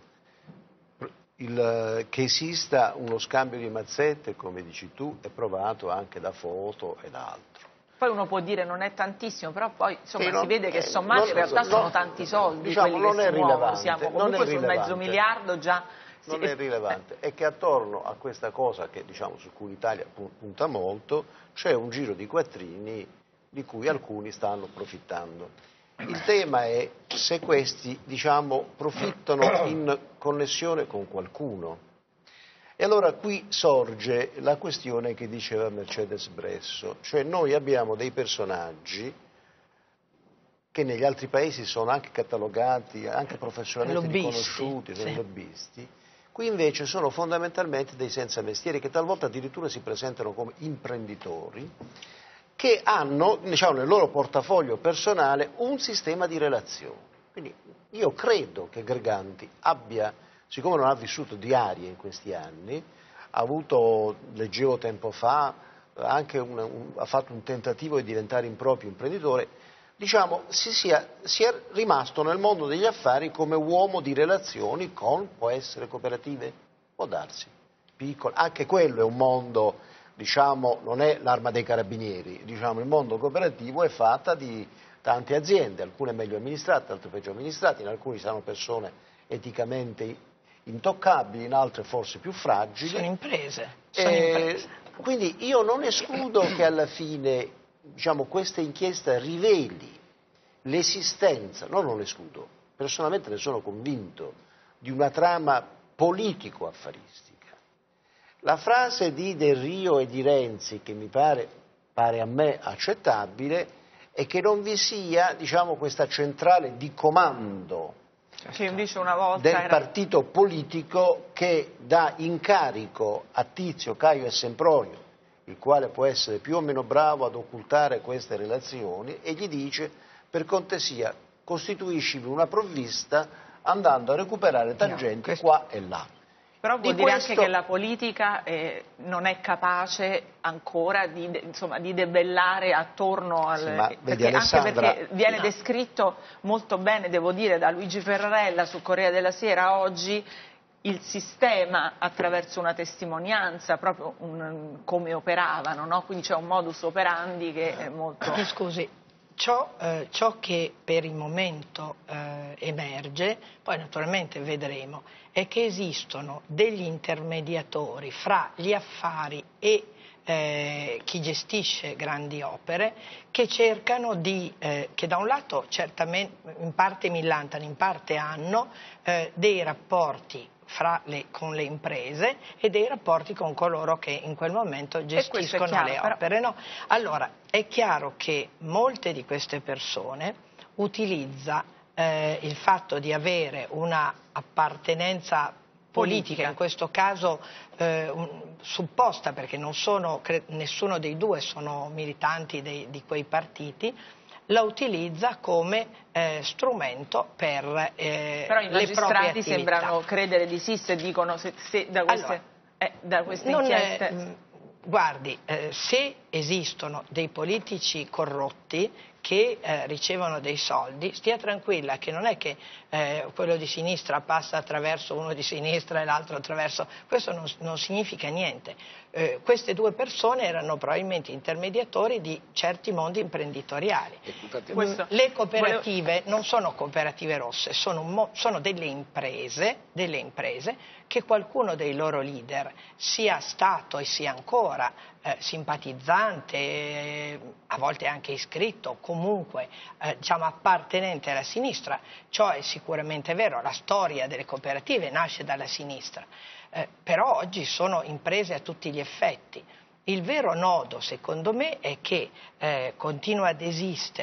Il, che esista uno scambio di mazzette, come dici tu, è provato anche da foto e da altro. Poi uno può dire non è tantissimo, però poi insomma, non, si vede che eh, sommati non, in realtà non, sono tanti soldi, diciamo, quelli non che è si muovono, rilevante, siamo comunque non è sul mezzo miliardo già. Non sì. è rilevante, è che attorno a questa cosa che, diciamo, su cui l'Italia punta molto c'è un giro di quattrini di cui alcuni stanno approfittando. Il tema è se questi, diciamo, profittano in connessione con qualcuno. E allora qui sorge la questione che diceva Mercedes Bresso, cioè noi abbiamo dei personaggi che negli altri paesi sono anche catalogati, anche professionalmente lobbisti, riconosciuti, sono sì. lobbisti. Qui invece sono fondamentalmente dei senza mestieri che talvolta addirittura si presentano come imprenditori che hanno, diciamo, nel loro portafoglio personale un sistema di relazioni. Quindi io credo che Greganti abbia, siccome non ha vissuto di arie in questi anni, ha avuto, leggevo tempo fa, anche un, un, ha fatto un tentativo di diventare improprio imprenditore, diciamo, si sia, sia rimasto nel mondo degli affari come uomo di relazioni con, può essere cooperative, può darsi, piccole, anche quello è un mondo, diciamo, non è l'Arma dei Carabinieri, diciamo, il mondo cooperativo è fatta di tante aziende, alcune meglio amministrate, altre peggio amministrate, in alcuni saranno persone eticamente intoccabili, in altre forse più fragili. Sono imprese. Sono eh, imprese. Quindi io non escludo che alla fine, diciamo, questa inchiesta riveli l'esistenza, no, non l'escludo, personalmente ne sono convinto, di una trama politico-affaristica. La frase di Del Rio e di Renzi, che mi pare, pare a me accettabile, è che non vi sia, diciamo, questa centrale di comando che invece una volta del era... partito politico che dà incarico a Tizio, Caio e Sempronio, il quale può essere più o meno bravo ad occultare queste relazioni, e gli dice: per cortesia costituiscivi una provvista andando a recuperare tangenti no, questo... qua e là. Però vuol di dire questo... anche che la politica eh, non è capace ancora di, de, insomma, di debellare attorno al... Sì, ma, perché, vedi, Alessandra... anche perché viene no. descritto molto bene, devo dire, da Luigi Ferrarella su Corriere della Sera oggi, il sistema attraverso una testimonianza, proprio un, come operavano, no? Quindi c'è un modus operandi che è molto... Mi scusi, ciò, eh, ciò che per il momento eh, emerge, poi naturalmente vedremo, è che esistono degli intermediatori fra gli affari e eh, chi gestisce grandi opere che cercano di, eh, che da un lato certamente in parte millantano, in parte hanno eh, dei rapporti fra le, con le imprese e dei rapporti con coloro che in quel momento gestiscono chiaro, le opere. Però... No? Allora, è chiaro che molte di queste persone utilizza eh, il fatto di avere una appartenenza politica, politica. in questo caso eh, un, supposta, perché non sono, nessuno dei due sono militanti dei, di quei partiti, la utilizza come eh, strumento per eh, Però i le proprie attività. sembrano credere di sì se dicono se, se da queste, allora, eh, da queste inchieste... È, guardi, eh, se esistono dei politici corrotti che eh, ricevono dei soldi, stia tranquilla che non è che eh, quello di sinistra passa attraverso uno di sinistra e l'altro attraverso... Questo non, non significa niente. Eh, queste due persone erano probabilmente intermediatori di certi mondi imprenditoriali. Questo, Le cooperative volevo... non sono cooperative rosse, sono, sono delle imprese, delle imprese che qualcuno dei loro leader sia stato e sia ancora eh, simpatizzante, eh, a volte anche iscritto, comunque eh, diciamo appartenente alla sinistra. Ciò è sicuramente vero, la storia delle cooperative nasce dalla sinistra, eh, però oggi sono imprese a tutti gli effetti. Il vero nodo, secondo me, è che eh, continua ad esistere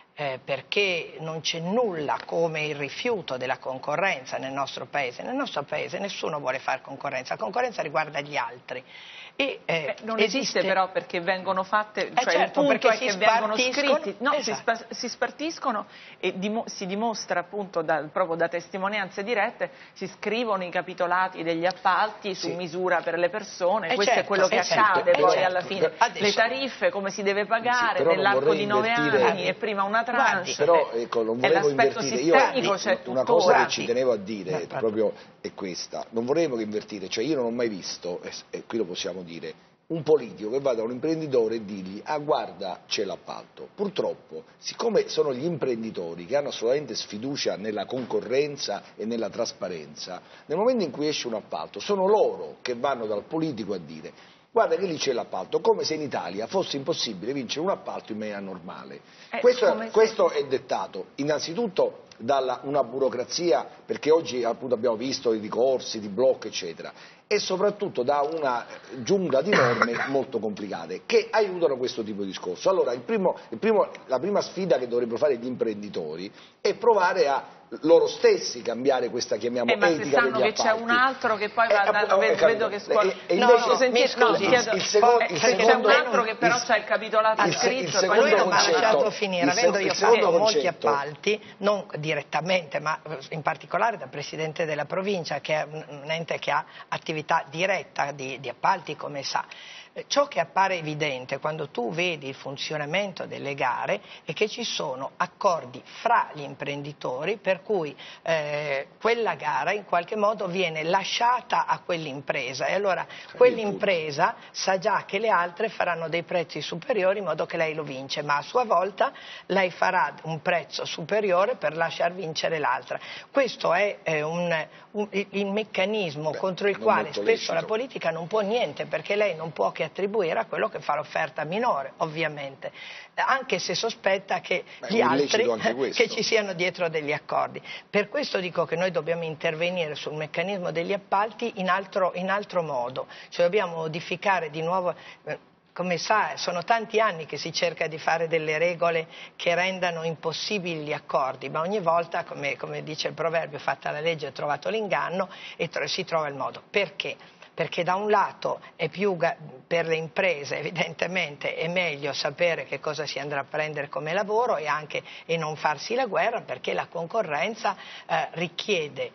Eh, perché non c'è nulla come il rifiuto della concorrenza nel nostro paese. Nel nostro paese nessuno vuole fare concorrenza, la concorrenza riguarda gli altri. E, eh, eh, non esiste... esiste però perché vengono fatte, eh cioè certo, il punto è si che vengono spartiscono, scritti, no, esatto. si, spa, si spartiscono e dimo, si dimostra appunto da, proprio da testimonianze dirette, si scrivono i capitolati degli appalti su sì. misura per le persone, eh questo certo, è quello che eh accade certo, poi eh certo. alla fine, Adesso... le tariffe, come si deve pagare sì, nell'arco di nove invertire... anni e prima una tranche, però ecco, non volevo l'aspetto invertire, sistemico io una cosa che ci tenevo a dire Beh, proprio è questa, non volevo invertire, cioè io non ho mai visto, e, e qui lo possiamo dire, un politico che va da un imprenditore e dirgli ah guarda c'è l'appalto. Purtroppo, siccome sono gli imprenditori che hanno assolutamente sfiducia nella concorrenza e nella trasparenza, nel momento in cui esce un appalto sono loro che vanno dal politico a dire guarda che lì c'è l'appalto, come se in Italia fosse impossibile vincere un appalto in maniera normale. Eh, questo, se... questo è dettato innanzitutto da una burocrazia, perché oggi appunto abbiamo visto i ricorsi, di blocco eccetera, e soprattutto da una giungla di norme molto complicate che aiutano questo tipo di discorso. Allora il primo, il primo, la prima sfida che dovrebbero fare gli imprenditori è provare a loro stessi cambiare questa, chiamiamo, eh, ma etica se sanno degli che c'è un altro che poi eh, va da, appunto, vedo, eh, vedo che scuola... e, e no, invece, no, senti, scusi, no, chiedo, il secondo, eh, il perché secondo, c'è un altro che però il, c'ha il capitolato il, scritto il e poi lui non mi ha concetto, lasciato finire, avendo io fatto molti appalti, non direttamente, ma in particolare da Presidente della Provincia, che è un ente che ha attività diretta di, di appalti, come sa. Ciò che appare evidente quando tu vedi il funzionamento delle gare è che ci sono accordi fra gli imprenditori per cui eh, quella gara in qualche modo viene lasciata a quell'impresa e allora quell'impresa sa già che le altre faranno dei prezzi superiori in modo che lei lo vince, ma a sua volta lei farà un prezzo superiore per lasciar vincere l'altra. Questo è eh, un, un, il meccanismo Beh, contro il quale spesso lecito. La politica non può niente, perché lei non può che attribuire a quello che fa l'offerta minore, ovviamente, anche se sospetta che Beh, gli altri che ci siano dietro degli accordi. Per questo dico che noi dobbiamo intervenire sul meccanismo degli appalti in altro, in altro modo, cioè dobbiamo modificare di nuovo. Come sa, sono tanti anni che si cerca di fare delle regole che rendano impossibili gli accordi, ma ogni volta, come, come dice il proverbio, fatta la legge è trovato l'inganno e tro- si trova il modo. Perché? Perché da un lato è più per le imprese, evidentemente è meglio sapere che cosa si andrà a prendere come lavoro e anche e non farsi la guerra, perché la concorrenza eh, richiede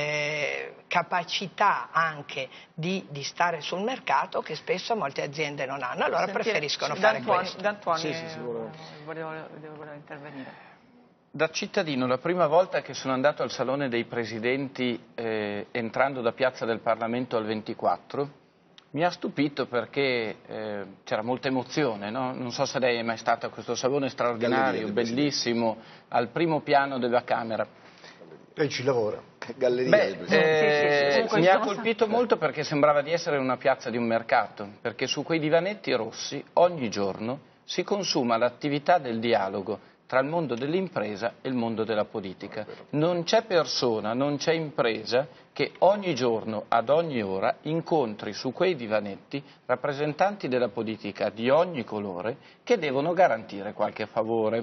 eh, capacità anche di, di stare sul mercato che spesso molte aziende non hanno, allora Sentire, preferiscono fare D'Antuoni, questo. D'Antuoni, sì, sì, sì, volevo... volevo, volevo, volevo intervenire. Da cittadino, la prima volta che sono andato al Salone dei Presidenti, eh, entrando da Piazza del Parlamento al ventiquattro, mi ha stupito perché eh, c'era molta emozione, no? Non so se lei è mai stato a questo salone straordinario, bellissimo, al primo piano della Camera. Lei ci lavora. Galleria Beh, del Presidente. eh, sì, sì, sì. mi ha colpito molto perché sembrava di essere una piazza di un mercato, perché su quei divanetti rossi ogni giorno si consuma l'attività del dialogo tra il mondo dell'impresa e il mondo della politica. Non c'è persona, non c'è impresa che ogni giorno, ad ogni ora, incontri su quei divanetti rappresentanti della politica di ogni colore che devono garantire qualche favore.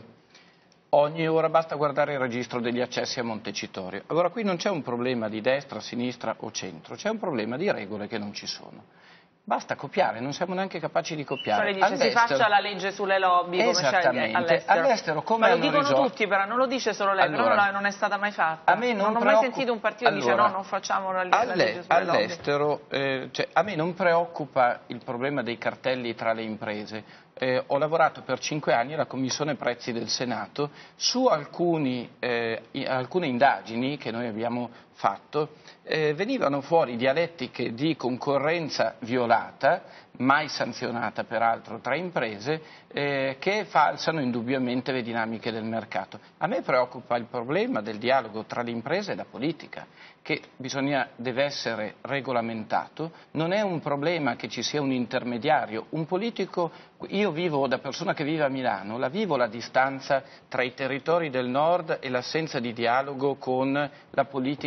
Ogni ora basta guardare il registro degli accessi a Montecitorio. Allora qui non c'è un problema di destra, sinistra o centro, c'è un problema di regole che non ci sono. Basta copiare, non siamo neanche capaci di copiare. Cioè, dice, si faccia la legge sulle lobby come c'è all'estero. all'estero come Ma lo hanno dicono risolto? tutti, però non lo dice solo lei, allora, però non è stata mai fatta. A me non, non ho preoccup... mai sentito un partito che allora, dice no, non facciamo la, la legge sulle lobby. All'estero, eh, cioè, a me non preoccupa il problema dei cartelli tra le imprese. Eh, ho lavorato per cinque anni alla Commissione Prezzi del Senato su alcuni, eh, alcune indagini che noi abbiamo fatto. Eh, venivano fuori dialettiche di concorrenza violata, mai sanzionata peraltro tra imprese, eh, che falsano indubbiamente le dinamiche del mercato. A me preoccupa il problema del dialogo tra l'impresa e la politica, che bisogna, deve essere regolamentato. Non è un problema che ci sia un intermediario, un politico. Io vivo, da persona che vive a Milano, la vivo la distanza tra i territori del nord e l'assenza di dialogo con la politica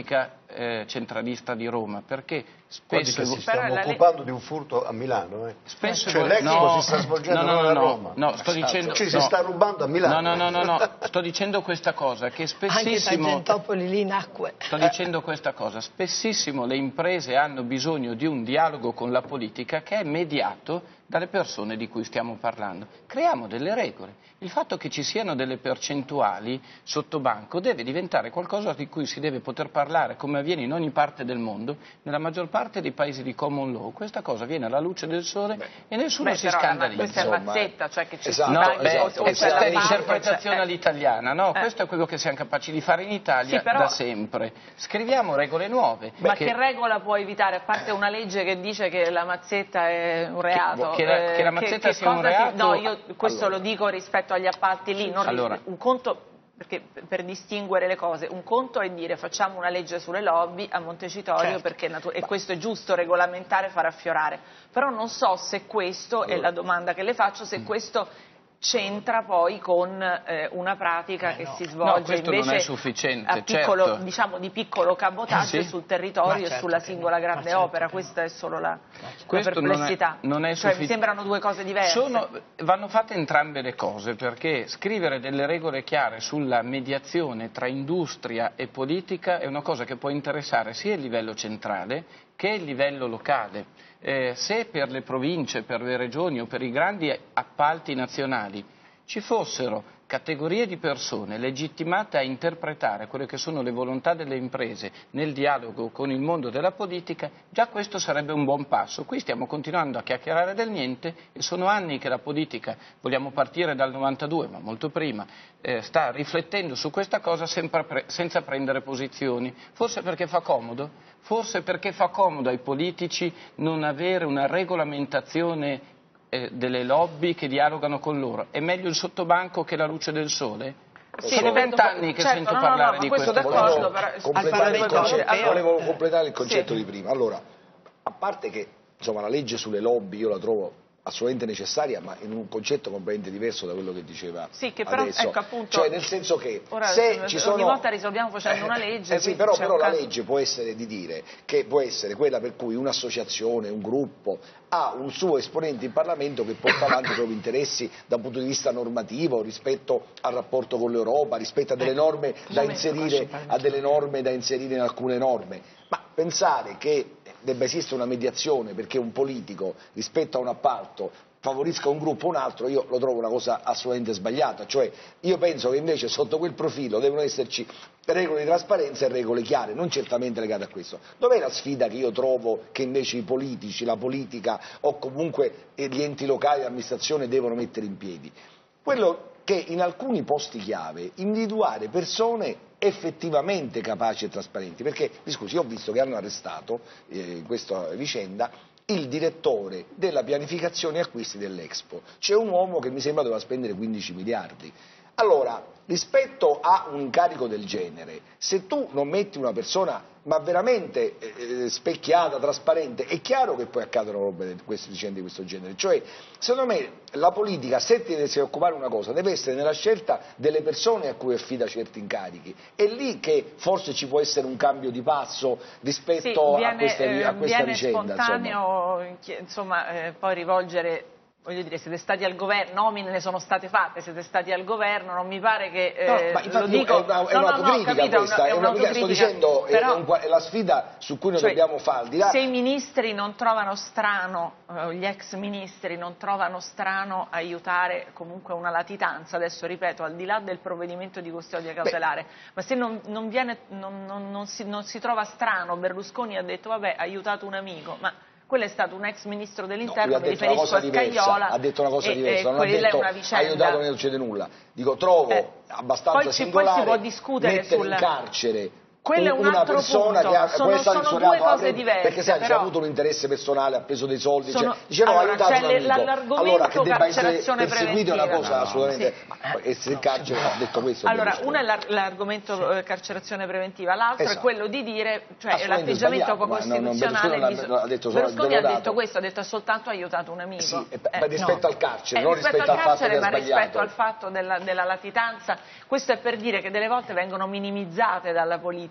eh, centralista di Roma, perché spesso... Ci stiamo occupando di un furto a Milano, eh? Spesso cioè l'Expo no, si sta svolgendo no, no, no, a no, Roma. no, sto dicendo... Ci no. si sta rubando a Milano. No, no, no, no, no, sto dicendo questa cosa, che spessissimo... Anche Tangentopoli lì nacque. Sto dicendo questa cosa, spessissimo le imprese hanno bisogno di un dialogo con la politica che è mediato dalle persone di cui stiamo parlando. Creiamo delle regole. Il fatto che ci siano delle percentuali sotto banco deve diventare qualcosa di cui si deve poter parlare, come avviene in ogni parte del mondo, nella maggior parte dei paesi di common law. Questa cosa viene alla luce del sole beh, e nessuno beh, si però, scandalizza. Questa è mazzetta, cioè che ci esatto, no, beh, esatto, questa è l'interpretazione cioè, all'italiana, no? Eh. Questo è quello che siamo capaci di fare in Italia sì, però, da sempre. Scriviamo regole nuove. Ma che... che regola può evitare, a parte una legge che dice che la mazzetta è un reato? Che, che, che la mazzetta che, sia un reato? Si... No, io questo allora. lo dico rispetto agli appalti lì, non allora. un conto... Perché per distinguere le cose, un conto è dire facciamo una legge sulle lobby a Montecitorio certo. perché e questo è giusto regolamentare, far affiorare, però non so se questo, allora. è la domanda che le faccio, se mm. questo c'entra poi con eh, una pratica eh, che no. si svolge no, questo invece non è sufficiente, a piccolo, certo. diciamo di piccolo cabotaggio sì. sul territorio certo e sulla singola no. grande certo opera, questa è solo la, la perplessità. Non è, non è cioè, mi sembrano due cose diverse. Sono, vanno fatte entrambe le cose, perché scrivere delle regole chiare sulla mediazione tra industria e politica è una cosa che può interessare sia il livello centrale che il livello locale. Eh, se per le province, per le regioni o per i grandi appalti nazionali ci fossero categorie di persone legittimate a interpretare quelle che sono le volontà delle imprese nel dialogo con il mondo della politica, già questo sarebbe un buon passo. Qui stiamo continuando a chiacchierare del niente e sono anni che la politica, vogliamo partire dal novantadue, ma molto prima, eh, sta riflettendo su questa cosa pre- senza prendere posizioni. Forse perché fa comodo, forse perché fa comodo ai politici non avere una regolamentazione delle lobby che dialogano con loro. È meglio il sottobanco che la luce del sole? Sì, sono vent'anni che certo, sento no, parlare no, no, di questo. questo. Volevo completare, il concetto, allora, volevo completare il concetto sì. di prima. Allora, a parte che insomma, la legge sulle lobby io la trovo assolutamente necessaria, ma in un concetto completamente diverso da quello che diceva sì, che però, adesso. Ecco, appunto, cioè nel senso che ora, se ci sono... ogni volta risolviamo facendo una legge. Eh sì, però, però la caso... legge può essere di dire che può essere quella per cui un'associazione, un gruppo ha un suo esponente in Parlamento che porta avanti i propri interessi da un punto di vista normativo rispetto al rapporto con l'Europa, rispetto a delle norme da inserire, a delle norme da inserire in alcune norme. Ma pensare che debba esistere una mediazione perché un politico rispetto a un appalto favorisca un gruppo o un altro, io lo trovo una cosa assolutamente sbagliata. Cioè io penso che invece sotto quel profilo devono esserci regole di trasparenza e regole chiare, non certamente legate a questo. Dov'è la sfida che io trovo che invece i politici, la politica o comunque gli enti locali, l'amministrazione devono mettere in piedi? Quello che in alcuni posti chiave individuare persone effettivamente capaci e trasparenti, perché, mi scusi, io ho visto che hanno arrestato eh, in questa vicenda il direttore della pianificazione e acquisti dell'Expo. C'è un uomo che mi sembra doveva spendere quindici miliardi. Allora, rispetto a un incarico del genere, se tu non metti una persona ma veramente eh, specchiata, trasparente, è chiaro che poi accadono robe di queste vicende di questo genere. Cioè, secondo me, la politica, se ti deve occupare una cosa, deve essere nella scelta delle persone a cui affida certi incarichi. È lì che forse ci può essere un cambio di passo rispetto sì, viene, a, queste, a questa viene vicenda. Spontaneo, insomma, insomma eh, poi rivolgere... Voglio dire, siete stati al governo, nomine ne sono state fatte, siete stati al governo, non mi pare che eh, no, ma infatti lo dico... È una, è un'autocritica no, no, questa, è una, è una, sto dicendo, però, è, un, è la sfida su cui noi cioè, dobbiamo fare. Al di là... Se i ministri non trovano strano, eh, gli ex ministri non trovano strano aiutare comunque una latitanza, adesso ripeto, al di là del provvedimento di custodia cautelare, Beh. ma se non, non, viene, non, non, non, si, non si trova strano, Berlusconi ha detto vabbè, ha aiutato un amico, ma... Quello è stato un ex ministro dell'interno, no, mi riferisco a Scajola. Ha detto una cosa e, diversa, e non ha detto vicenda... aiutato non succede nulla. Dico, trovo eh, abbastanza poi singolare poi si può discutere mettere sul... in carcere Quello è un una altro persona punto. che ha, sono, può essere sono due cose avrebbe, diverse. Perché sai, però... c'è avuto un interesse personale, ha preso dei soldi, sono... cioè, dice no, allora, ha aiutato un amico. L'argomento allora che debba essere carcerazione perseguito è una cosa no, assolutamente... Sì. Essere in carcere, ha detto questo. Allora, uno è l'argomento sì. carcerazione preventiva, l'altro esatto. è quello di dire, cioè l'atteggiamento poco istituzionale. Non, non, ha detto Berlusconi ha detto questo, ha detto ha soltanto aiutato un amico. Sì, eh, rispetto no. al carcere, eh, non rispetto, rispetto al carcere, al fatto ma che ha rispetto al fatto della, della latitanza. Questo è per dire che delle volte vengono minimizzate dalla politica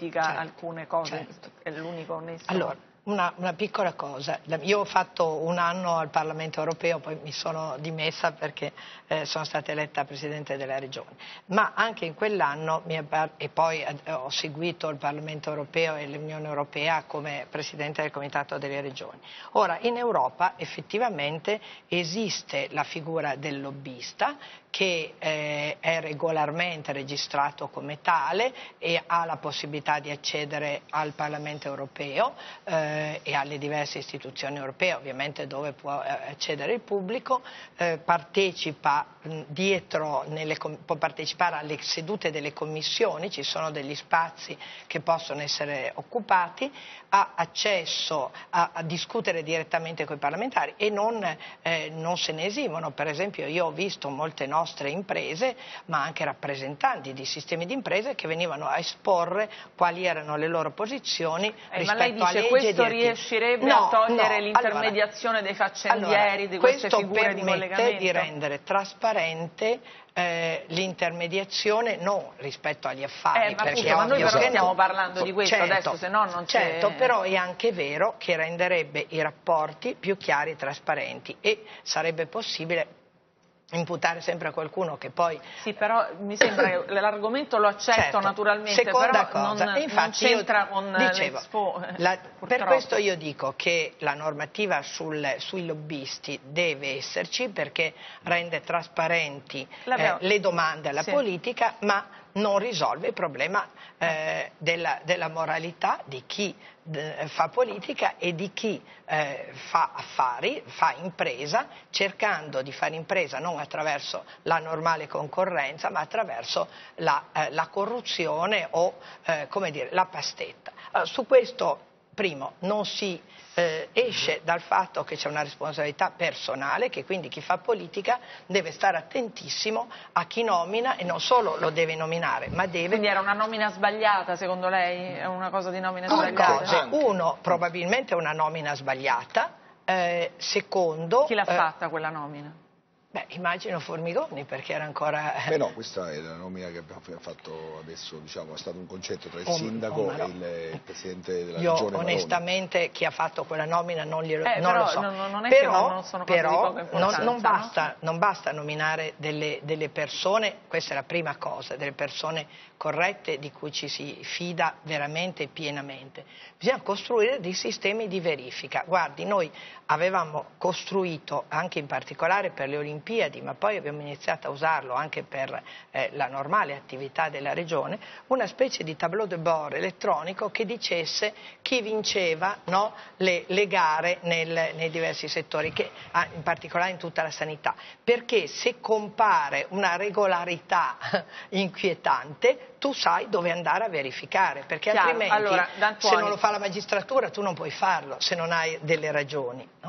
politica certo, alcune cose, certo. è l'unico onesto. Allora, Una, una piccola cosa, io ho fatto un anno al Parlamento europeo, poi mi sono dimessa perché eh, sono stata eletta Presidente della Regione, ma anche in quell'anno, e poi eh, ho seguito il Parlamento europeo e l'Unione Europea come Presidente del Comitato delle Regioni. Ora, in Europa effettivamente esiste la figura del lobbista che eh, è regolarmente registrato come tale e ha la possibilità di accedere al Parlamento europeo eh, e alle diverse istituzioni europee, ovviamente dove può eh, accedere il pubblico, eh, partecipa mh, dietro, nelle, può partecipare alle sedute delle commissioni, ci sono degli spazi che possono essere occupati, ha accesso a, a discutere direttamente con i parlamentari e non, eh, non se ne esimono. Per esempio io ho visto molte nostre imprese, ma anche rappresentanti di sistemi di imprese che venivano a esporre quali erano le loro posizioni eh, rispetto ma lei dice, a leggi questo e riuscirebbe no, a togliere no, l'intermediazione allora, dei faccendieri, allora, di queste figure di collegamento? Questo permette di rendere trasparente Eh, l'intermediazione non rispetto agli affari, eh, ma, perché appunto, ma noi però che stiamo no. parlando di questo certo, adesso, se no non c'è... Certo, però è anche vero che renderebbe i rapporti più chiari e trasparenti e sarebbe possibile imputare sempre a qualcuno che poi... Sì, però mi sembra che l'argomento lo accetto certo, naturalmente, seconda però cosa, non, e infatti non c'entra con dicevo, l'Expo. La, per questo io dico che la normativa sul, sui lobbisti deve esserci perché rende trasparenti eh, le domande alla sì. politica, ma non risolve il problema eh, della, della moralità di chi eh, fa politica e di chi eh, fa affari, fa impresa, cercando di fare impresa non attraverso la normale concorrenza, ma attraverso la, eh, la corruzione o eh, come dire, la pastetta. Allora, su questo, primo, non si eh, esce dal fatto che c'è una responsabilità personale, che quindi chi fa politica deve stare attentissimo a chi nomina e non solo lo deve nominare, ma deve... Quindi era una nomina sbagliata, secondo lei? È una cosa di nomina Due sbagliata? cose. Uno, probabilmente è una nomina sbagliata. Eh, secondo... Chi l'ha eh, fatta quella nomina? Beh, immagino Formigoni, perché era ancora... Beh no, questa è la nomina che abbiamo fatto adesso, diciamo, è stato un concetto tra il oh, sindaco oh, no. e il, il Presidente della Io, Regione Maroni. Onestamente, chi ha fatto quella nomina non, glielo, eh, non però, lo so. Non, non è però che non sono cose però di poca importanza, non, non, basta, no? non basta nominare delle, delle persone, questa è la prima cosa, delle persone corrette di cui ci si fida veramente e pienamente. Bisogna costruire dei sistemi di verifica. Guardi, noi avevamo costruito, anche in particolare per le Olimpiadi, ma poi abbiamo iniziato a usarlo anche per eh, la normale attività della Regione, una specie di tableau de bord elettronico che dicesse chi vinceva no, le, le gare nel, nei diversi settori, che, ah, in particolare in tutta la sanità. Perché se compare una regolarità inquietante, tu sai dove andare a verificare, perché Chiaro. altrimenti allora, se non lo fa la magistratura tu non puoi farlo, se non hai delle ragioni. No?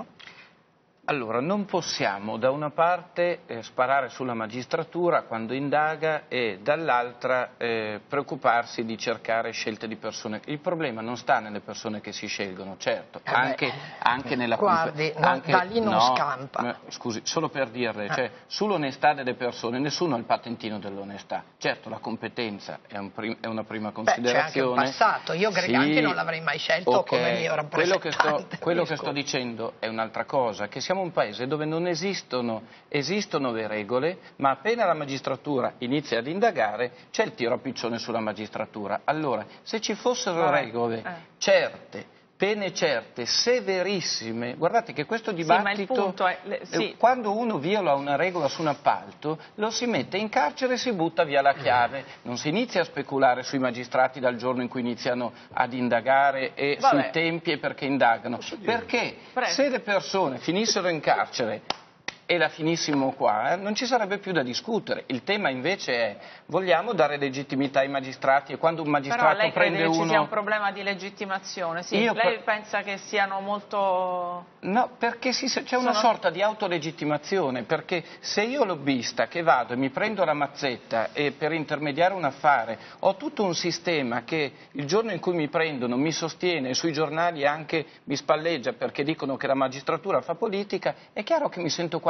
Allora, non possiamo da una parte eh, sparare sulla magistratura quando indaga e dall'altra eh, preoccuparsi di cercare scelte di persone. Il problema non sta nelle persone che si scelgono, certo, eh anche, anche nella... Guardi, anche, da lì non no, scampa. Ma, scusi, solo per dirle, ah. cioè, sull'onestà delle persone, nessuno ha il patentino dell'onestà. Certo, la competenza è, un prim, è una prima considerazione. Beh, c'è anche un passato, io Greganti sì, non l'avrei mai scelto okay. come mio rappresentante. Quello che sto, quello che sto dicendo è un'altra cosa, che siamo un paese dove non esistono, esistono le regole, ma appena la magistratura inizia ad indagare c'è il tiro a piccione sulla magistratura. Allora, se ci fossero Vabbè. regole eh. certe, pene certe, severissime, guardate che questo dibattito, sì, ma il punto è, le, sì. eh, quando uno viola una regola su un appalto, lo si mette in carcere e si butta via la chiave, non si inizia a speculare sui magistrati dal giorno in cui iniziano ad indagare e Vabbè. sui tempi e perché indagano, perché Prego. se le persone finissero in carcere e la finissimo qua, eh, non ci sarebbe più da discutere. Il tema invece è, vogliamo dare legittimità ai magistrati e quando un magistrato Però lei prende crede uno... che ci sia un problema di legittimazione? Sì, Io lei per... pensa che siano molto... No, perché si, c'è una Sono... sorta di autolegittimazione, perché se io lobbista che vado e mi prendo la mazzetta e per intermediare un affare ho tutto un sistema che il giorno in cui mi prendono mi sostiene e sui giornali anche mi spalleggia perché dicono che la magistratura fa politica, è chiaro che mi sento quasi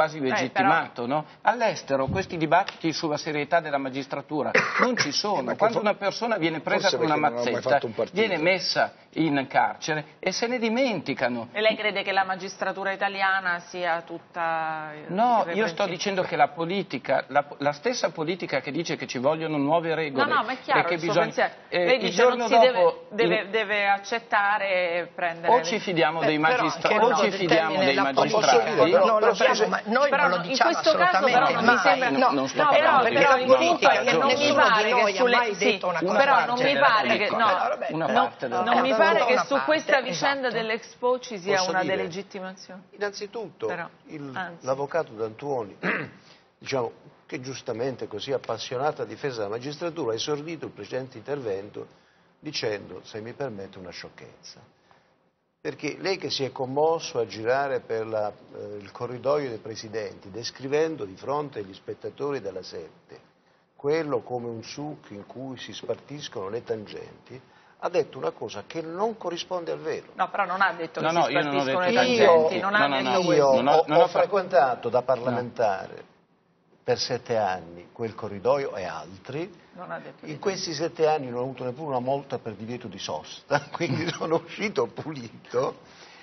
quasi legittimato, no? All'estero questi dibattiti sulla serietà della magistratura non ci sono. Quando una persona viene presa con una mazzetta, un viene messa in carcere e se ne dimenticano. E lei crede che la magistratura italiana sia tutta... No, io sto dicendo che la politica, la, la stessa politica che dice che ci vogliono nuove regole... No, no, ma è chiaro, che il suo bisogna, pensiero. Eh, lei dice non si dopo, deve, deve, in... deve accettare e prendere... O ci fidiamo Beh, dei magistrati, o ci fidiamo dei magistrati. Però, non lo abbiamo, ma noi però non lo diciamo in questo caso però non mai. mi sembra... No, non sto no, parlando però, di però questo. il punto è che non mi pare che sulle... mai detto una cosa però non mi pare che... Una No, parte della non mi parte. pare che Una su parte, questa vicenda esatto. dell'Expo ci sia Posso una dire? delegittimazione. Innanzitutto Però, l'avvocato D'Antuoni, diciamo, che giustamente così appassionata a difesa della magistratura, ha esordito il precedente intervento dicendo, se mi permette, una sciocchezza. Perché lei che si è commosso a girare per la, eh, il corridoio dei presidenti, descrivendo di fronte agli spettatori della Sette quello come un succo in cui si spartiscono le tangenti, ha detto una cosa che non corrisponde al vero. No, però non ha detto No, che no, si io non ho spartiscono le detto tangenti, io, non no, ha no, detto no, io questo. ho, Non ho- non ho ho fa- frequentato da parlamentare per sette anni quel corridoio e altri. Non ha detto In questi sette anni non ho avuto neppure una multa per divieto di sosta, quindi sono uscito pulito.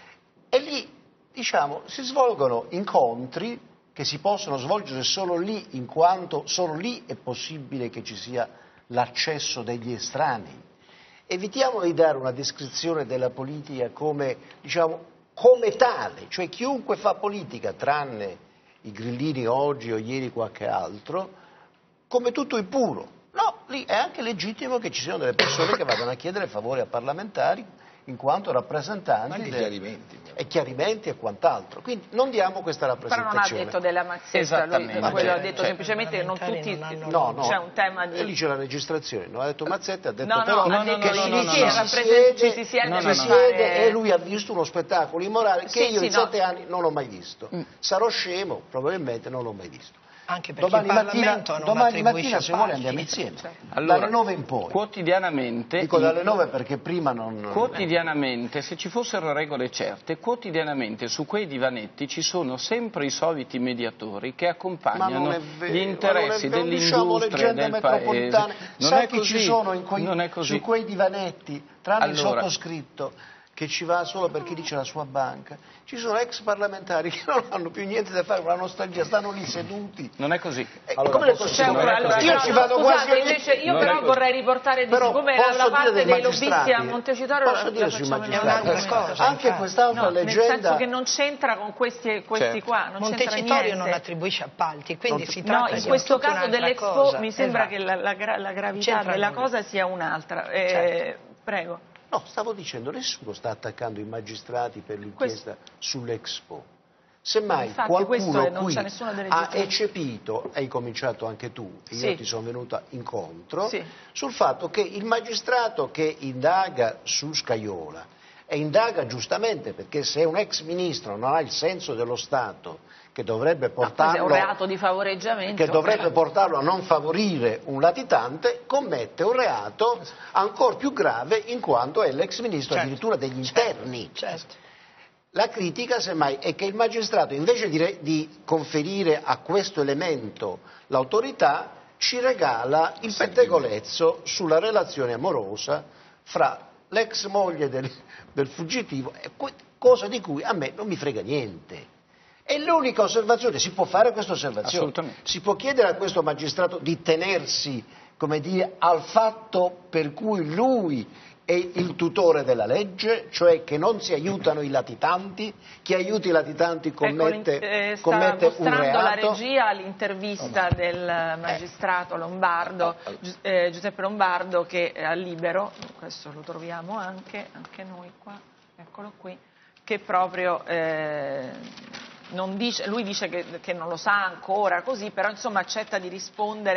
E lì, diciamo, si svolgono incontri che si possono svolgere solo lì, in quanto solo lì è possibile che ci sia l'accesso degli estranei. Evitiamo di dare una descrizione della politica come, diciamo, come tale, cioè chiunque fa politica, tranne i grillini oggi o ieri qualche altro, come tutto impuro. No, lì è anche legittimo che ci siano delle persone che vadano a chiedere favori a parlamentari in quanto rappresentanti Anche de- chiarimenti. e chiarimenti e quant'altro. Quindi non diamo questa Però non ha rappresentazione. detto della mazzetta, lui, Esattamente. quello ha Cioè, detto cioè, semplicemente che non tutti... No, no, c'è un tema di... e lì c'è la registrazione, non ha detto Mazzetta, ha detto No, no, però ha no, detto no, che no, si, no, no, si no. rappresenta- ci siede, si siede No, no, per si no. siede fare- e lui ha visto uno spettacolo immorale che Sì, io sì, in no. sette anni non ho mai visto. Sarò scemo, probabilmente non l'ho mai visto. Anche perché Domani il mattina, Parlamento non domani attribuisce mattina se vuole appalti. andiamo insieme, Allora, dalle nove in poi. Quotidianamente, Dico dalle nove perché prima non... quotidianamente, se ci fossero regole certe, quotidianamente su quei divanetti ci sono sempre i soliti mediatori che Ma accompagnano non è vero, gli interessi ma non è vero, diciamo dell'industria leggende del paese. metropolitane. Non Sai è chi così, ci sono in quei, non è così. su quei divanetti, tranne il Allora, sottoscritto, che ci va solo perché dice la sua banca. Ci sono ex parlamentari che non hanno più niente da fare, una nostalgia, stanno lì seduti. Non è così. Eh, Allora, come le posso- possiamo- Cioè, allora, io però, ci vado scusate, quasi ogni... invece io Non è però così. vorrei riportare di Però siccome posso la dire parte dei dei lobbisti magistrati, a Montecitorio posso la, dire la sui facciamo in magistrati, un altro momento. cosa, anche infatti. quest'altra No, nel leggenda... senso che non c'entra con questi, questi Certo. qua, non c'entra Montecitorio niente. non attribuisce appalti, quindi Non- si No, tratta in di questo tutta caso un'altra dell'Expo cosa. mi sembra Esatto. che la, la, gra- la gravità C'entra della nulla. cosa sia un'altra. Eh, Certo. Prego. No, stavo dicendo, nessuno sta attaccando i magistrati per l'inchiesta sull'Expo. Semmai Infatti, qualcuno questo è- non qui c'è nessuna delle ha legittime- eccepito, hai cominciato anche tu, e Sì. io ti sono venuta incontro, Sì. sul fatto che il magistrato che indaga su Scajola, e indaga giustamente perché se un ex ministro non ha il senso dello Stato che dovrebbe No, questo è portarlo un reato di favoreggiamento. che dovrebbe portarlo a non favorire un latitante, commette un reato ancora più grave in quanto è l'ex ministro Certo. addirittura degli interni. Certo. La critica semmai è che il magistrato invece di, re- di conferire a questo elemento l'autorità ci regala il pettegolezzo sulla relazione amorosa fra l'ex moglie del, del fuggitivo, e que- cosa di cui a me non mi frega niente. È l'unica osservazione, si può fare questa osservazione, Assolutamente. si può chiedere a questo magistrato di tenersi, come dire, al fatto per cui lui è il tutore della legge, cioè che non si aiutano i latitanti, chi aiuta i latitanti commette, Ecco, eh, sta commette un mostrando la reato. regia l'intervista del magistrato Lombardo, Gi- eh, Giuseppe Lombardo, che è a Libero, questo lo troviamo anche, anche noi qua, eccolo qui, che proprio eh, non dice, lui dice che, che non lo sa ancora così, però insomma accetta di rispondere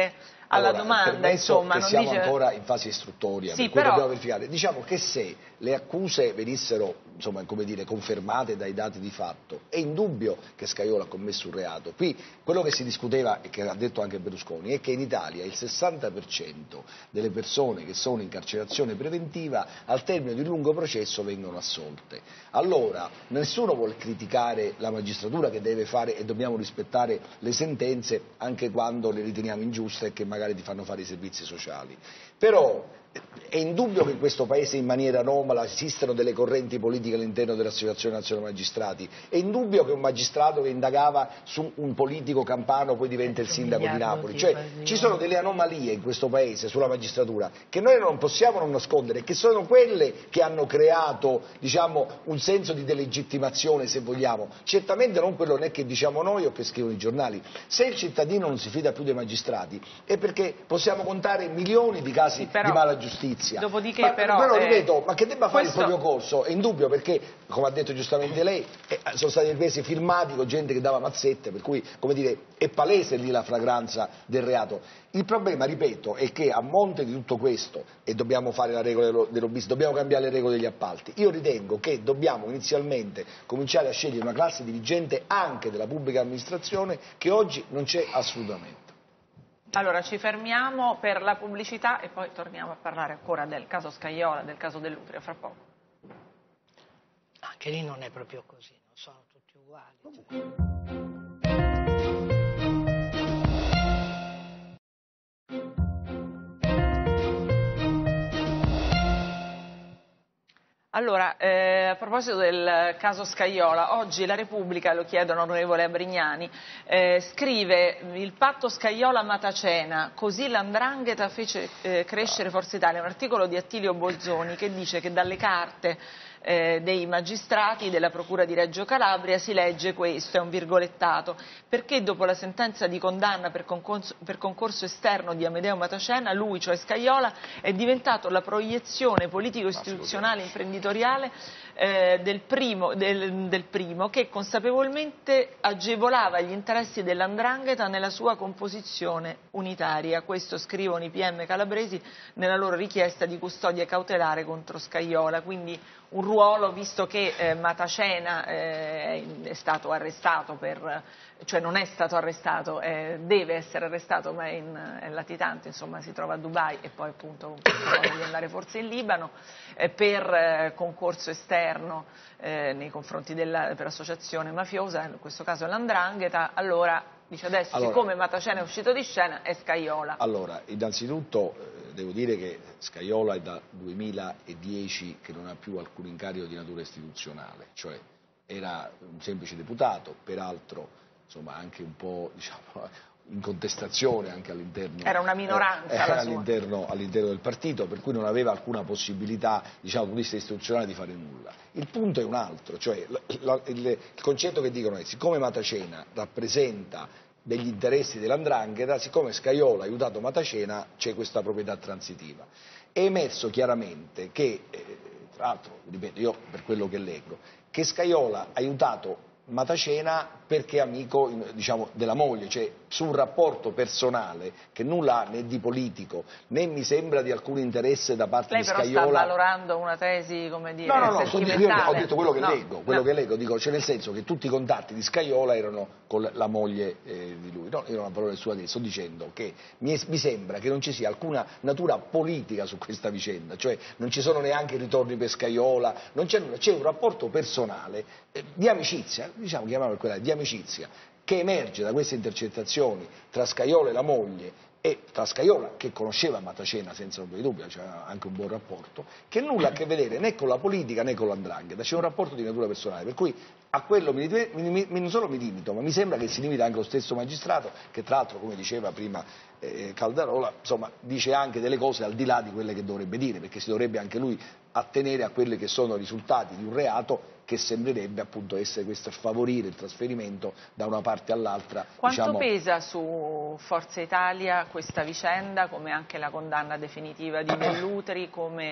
alla allora, domanda, insomma. Che non siamo dice... ancora in fase istruttoria, sì, per cui però... dobbiamo verificare. Diciamo che se le accuse venissero, insomma, come dire, confermate dai dati di fatto, è indubbio che Scajola ha commesso un reato. Qui quello che si discuteva e che ha detto anche Berlusconi è che in Italia il sessanta per cento delle persone che sono in carcerazione preventiva al termine di un lungo processo vengono assolte. Allora, nessuno vuole criticare la magistratura che deve fare e dobbiamo rispettare le sentenze anche quando le riteniamo ingiuste e che magari ti fanno fare i servizi sociali. Però è indubbio che in questo Paese in maniera anomala esistano delle correnti politiche all'interno dell'Associazione Nazionale Magistrati, è indubbio che un magistrato che indagava su un politico campano poi diventa il sindaco di Napoli, cioè ci sono delle anomalie in questo Paese sulla magistratura che noi non possiamo non nascondere, che sono quelle che hanno creato, diciamo, un senso di delegittimazione, se vogliamo, certamente non quello né che diciamo noi o che scrivono i giornali. Se il cittadino non si fida più dei magistrati è perché possiamo contare milioni di casi sì, però... di mala giustizia. Dopodiché ma, però, però eh, ripeto, ma che debba fare questo... il proprio corso è indubbio, perché come ha detto giustamente lei eh, sono stati presi filmati con gente che dava mazzette, per cui, come dire, è palese lì la flagranza del reato. Il problema, ripeto, è che a monte di tutto questo, e dobbiamo fare la regola dello business, dobbiamo cambiare le regole degli appalti, io ritengo che dobbiamo inizialmente cominciare a scegliere una classe dirigente anche della pubblica amministrazione che oggi non c'è assolutamente. Allora ci fermiamo per la pubblicità e poi torniamo a parlare ancora del caso Scajola, del caso Dell'Utrio, fra poco. Anche lì non è proprio così, non sono tutti uguali. Allora, eh, a proposito del caso Scajola, oggi la Repubblica, lo chiedono onorevole Abrignani, eh, scrive il patto Scajola-Matacena, così l'Andrangheta fece eh, crescere Forza Italia, un articolo di Attilio Bolzoni che dice che dalle carte eh, dei magistrati della Procura di Reggio Calabria si legge questo, è un virgolettato, perché dopo la sentenza di condanna per concorso, per concorso esterno di Amedeo Matacena, lui, cioè Scajola, è diventato la proiezione politico-istituzionale imprenditoriale eh, del, primo, del, del primo che consapevolmente agevolava gli interessi dell'Andrangheta nella sua composizione unitaria. Questo scrivono i P M calabresi nella loro richiesta di custodia cautelare contro Scajola, quindi un ruolo, visto che eh, Matacena eh, è stato arrestato per, cioè non è stato arrestato, eh, deve essere arrestato ma è, in, è latitante, insomma si trova a Dubai e poi appunto vuole di andare forse in Libano, eh, per eh, concorso esterno eh, nei confronti della, per associazione mafiosa, in questo caso è l'Andrangheta. Allora dice adesso allora, siccome Matacena è uscito di scena è Scajola. Allora, innanzitutto eh, devo dire che Scajola è da duemiladieci che non ha più alcun incarico di natura istituzionale, cioè era un semplice deputato, peraltro insomma anche un po', diciamo, in contestazione anche all'interno, era una minoranza eh, all'interno, all'interno del partito, per cui non aveva alcuna possibilità, diciamo, dal punto di vista istituzionale di fare nulla. Il punto è un altro, cioè la, la, il, il concetto che dicono è siccome Matacena rappresenta degli interessi dell'Andrangheta, siccome Scajola ha aiutato Matacena c'è questa proprietà transitiva. È emerso chiaramente che, eh, tra l'altro, ripeto, io per quello che leggo, che Scajola ha aiutato Matacena perché è amico, diciamo, della moglie, cioè su un rapporto personale che nulla ha né di politico né mi sembra di alcun interesse da parte Lei di però Scajola. Lei però sta valorando una tesi, come dire, no, no, no, sentimentale. Io ho detto quello che no, leggo, quello no. che leggo, dico, cioè nel senso che tutti i contatti di Scajola erano con la moglie eh, di lui. No, io non ho parole sua che sto dicendo che mi, è, mi sembra che non ci sia alcuna natura politica su questa vicenda, cioè non ci sono neanche ritorni per Scajola, non c'è nulla, c'è un rapporto personale eh, di amicizia, diciamo, chiamiamolo quella, di amicizia, che emerge da queste intercettazioni tra Scajola e la moglie e tra Scajola, che conosceva Matacena senza ombra di dubbio, c'era anche un buon rapporto, che nulla a che vedere né con la politica né con l'Andrangheta, c'è un rapporto di natura personale, per cui a quello mi, mi, mi, non solo mi limito, ma mi sembra che si limita anche lo stesso magistrato, che tra l'altro, come diceva prima eh, Caldarola, insomma, dice anche delle cose al di là di quelle che dovrebbe dire, perché si dovrebbe anche lui attenere a quelli che sono i risultati di un reato che sembrerebbe appunto essere questo, favorire il trasferimento da una parte all'altra. Quanto diciamo... pesa su Forza Italia questa vicenda, come anche la condanna definitiva di Dell'Utri, come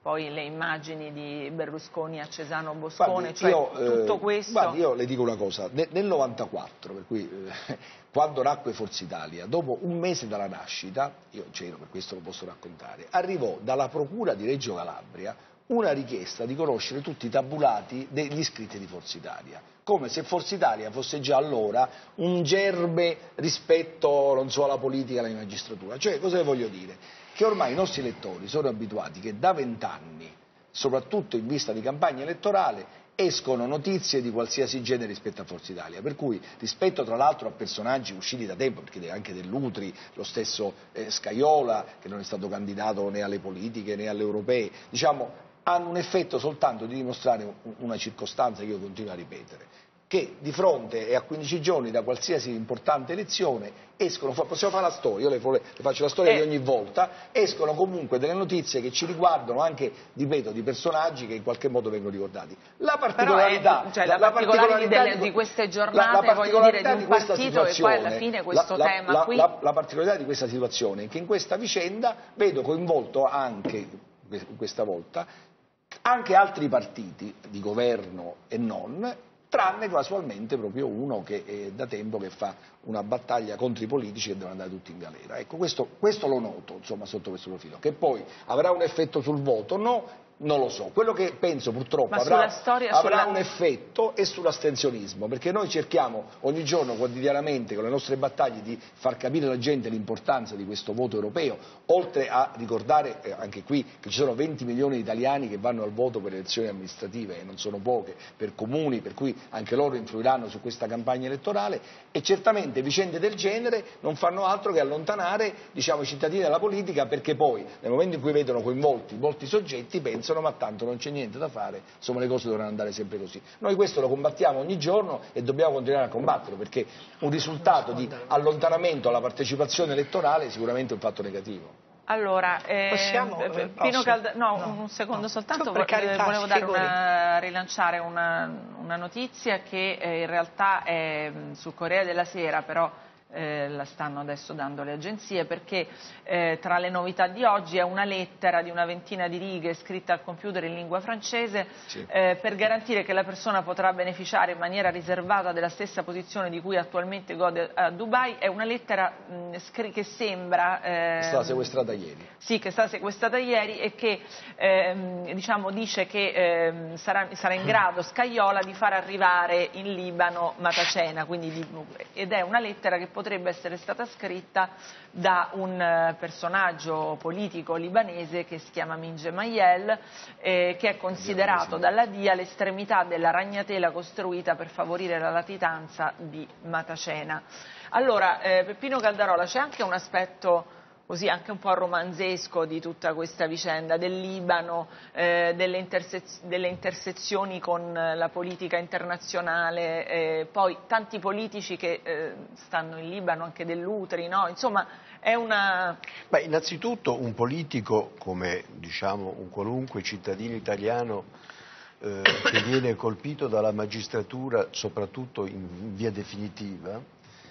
poi le immagini di Berlusconi a Cesano Boscone, guardi, cioè io, tutto eh, questo... Guardi, io le dico una cosa, nel, nel novantaquattro, per cui eh, quando nacque Forza Italia, dopo un mese dalla nascita, io c'ero, per questo lo posso raccontare, arrivò dalla Procura di Reggio Calabria una richiesta di conoscere tutti i tabulati degli iscritti di Forza Italia, come se Forza Italia fosse già allora un germe rispetto, non so, alla politica e alla magistratura. Cioè, cosa le voglio dire? Che ormai i nostri elettori sono abituati che da vent'anni, soprattutto in vista di campagna elettorale, escono notizie di qualsiasi genere rispetto a Forza Italia, per cui rispetto tra l'altro a personaggi usciti da tempo, perché anche Dell'Utri, lo stesso eh, Scajola, che non è stato candidato né alle politiche né alle europee, diciamo, hanno un effetto soltanto di dimostrare una circostanza che io continuo a ripetere, che di fronte e a quindici giorni da qualsiasi importante elezione escono, possiamo fare la storia, io le, le faccio la storia eh. di ogni volta, escono comunque delle notizie che ci riguardano anche, ripeto, di personaggi che in qualche modo vengono ricordati. La particolarità, è, cioè, la, la particolarità delle, di queste giornate, la, la voglio dire, di un partito e poi alla fine questo la, tema la, qui... La, la particolarità di questa situazione è che in questa vicenda vedo coinvolto anche, questa volta, anche altri partiti di governo e non, tranne casualmente proprio uno che è da tempo che fa una battaglia contro i politici che devono andare tutti in galera. Ecco, questo, questo lo noto, insomma, sotto questo profilo. Che poi avrà un effetto sul voto? No, non lo so. Quello che penso purtroppo avrà, storia, avrà sulla... un effetto è sull'astensionismo, perché noi cerchiamo ogni giorno, quotidianamente, con le nostre battaglie, di far capire alla gente l'importanza di questo voto europeo, oltre a ricordare eh, anche qui che ci sono venti milioni di italiani che vanno al voto per le elezioni amministrative, e non sono poche, per comuni, per cui anche loro influiranno su questa campagna elettorale, e certamente vicende del genere non fanno altro che allontanare, diciamo, i cittadini dalla politica, perché poi nel momento in cui vedono coinvolti molti soggetti pensano ma tanto non c'è niente da fare, insomma le cose dovranno andare sempre così. Noi questo lo combattiamo ogni giorno e dobbiamo continuare a combatterlo, perché un risultato di allontanamento alla partecipazione elettorale è sicuramente un fatto negativo. Allora, eh, Possiamo, eh, Pino Calda... no, no, un secondo no. soltanto, no, carità, volevo dare una, rilanciare una, una notizia che eh, in realtà è sul Corriere della Sera, però Eh, la stanno adesso dando le agenzie, perché eh, tra le novità di oggi è una lettera di una ventina di righe scritta al computer in lingua francese sì. eh, per garantire che la persona potrà beneficiare in maniera riservata della stessa posizione di cui attualmente gode a Dubai. È una lettera mh, che sembra... Eh, è stata sequestrata ieri. Sì, che è stata sequestrata ieri e che ehm, diciamo, dice che ehm, sarà, sarà in grado Scajola di far arrivare in Libano Matacena, quindi di, ed è una lettera che potrebbe essere stata scritta da un uh, personaggio politico libanese che si chiama Minge Mayel, eh, che è considerato dalla D I A l'estremità della ragnatela costruita per favorire la latitanza di Matacena. Allora, eh, Peppino Caldarola, c'è anche un aspetto così anche un po' romanzesco di tutta questa vicenda del Libano, eh, delle, intersez delle intersezioni con la politica internazionale, eh, poi tanti politici che eh, stanno in Libano, anche Dell'Utri, no? Insomma è una... Beh, innanzitutto un politico come, diciamo, un qualunque cittadino italiano eh, che viene colpito dalla magistratura, soprattutto in via definitiva,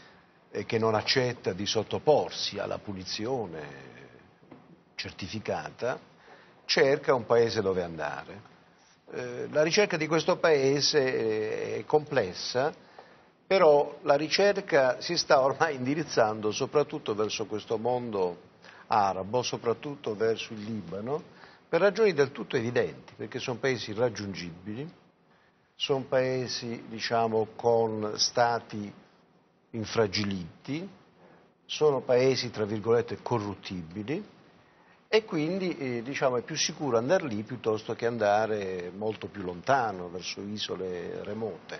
e che non accetta di sottoporsi alla punizione certificata, cerca un paese dove andare. Eh, la ricerca di questo paese è complessa, però la ricerca si sta ormai indirizzando soprattutto verso questo mondo arabo, soprattutto verso il Libano, per ragioni del tutto evidenti, perché sono paesi raggiungibili, sono paesi, diciamo, con stati infragiliti, sono paesi tra virgolette corruttibili e quindi eh, diciamo è più sicuro andare lì piuttosto che andare molto più lontano verso isole remote.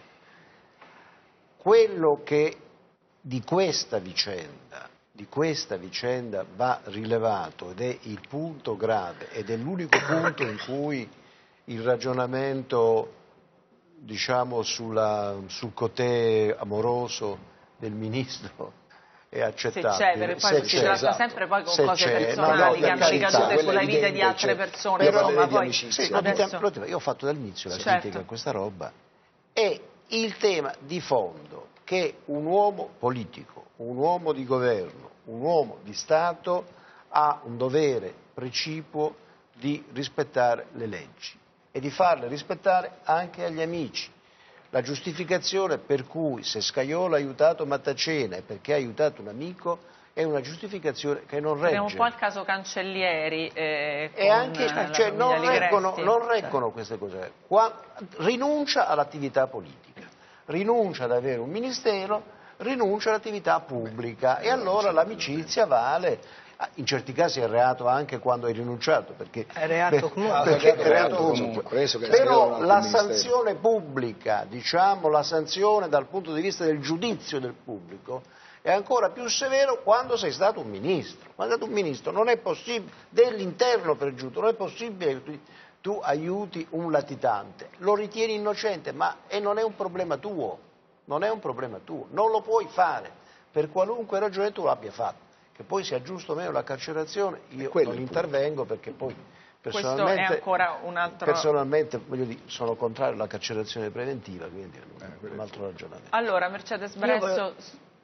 Quello che di questa vicenda, di questa vicenda va rilevato, ed è il punto grave ed è l'unico punto in cui il ragionamento, diciamo, sulla, sul cotè amoroso del ministro è accettabile. Se c'è, perché poi si tratta esatto. sempre poi con se cose personali no, no, che hanno ricadute sulla vita di altre persone, insomma, poi sì, adesso... io ho fatto dall'inizio la certo. critica a questa roba, è il tema di fondo che un uomo politico, un uomo di governo, un uomo di Stato ha un dovere precipuo di rispettare le leggi e di farle rispettare anche agli amici. La giustificazione per cui se Scajola ha aiutato Mattacena è perché ha aiutato un amico è una giustificazione che non regge. È un po' il caso Cancellieri eh, e anche, cioè, non, reggono, non reggono cioè. queste cose. Qua, rinuncia all'attività politica, rinuncia ad avere un ministero, rinuncia all'attività pubblica e allora l'amicizia vale. In certi casi è reato anche quando hai rinunciato, perché è reato comunque. Perché è reato comunque. Però la sanzione pubblica, diciamo la sanzione dal punto di vista del giudizio del pubblico, è ancora più severo quando sei stato un ministro. Quando sei stato un ministro non è possibile, dell'interno per giù, non è possibile che tu, tu aiuti un latitante, lo ritieni innocente, ma e non è un problema tuo, non è un problema tuo, non lo puoi fare, per qualunque ragione tu l'abbia fatto. Che poi sia giusto o meno la carcerazione, io non intervengo perché poi personalmente, questo è ancora un altro... personalmente voglio dire, sono contrario alla carcerazione preventiva, quindi è un altro ragionamento. Allora, Mercedes Bresso,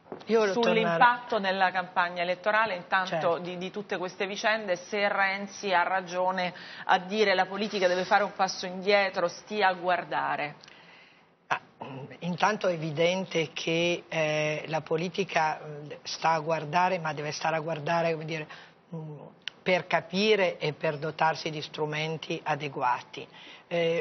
sull'impatto nella campagna elettorale, intanto certo. di, di tutte queste vicende, se Renzi ha ragione a dire la politica deve fare un passo indietro, stia a guardare. Ah, intanto è evidente che eh, la politica sta a guardare, ma deve stare a guardare, come dire, mh, per capire e per dotarsi di strumenti adeguati. Eh,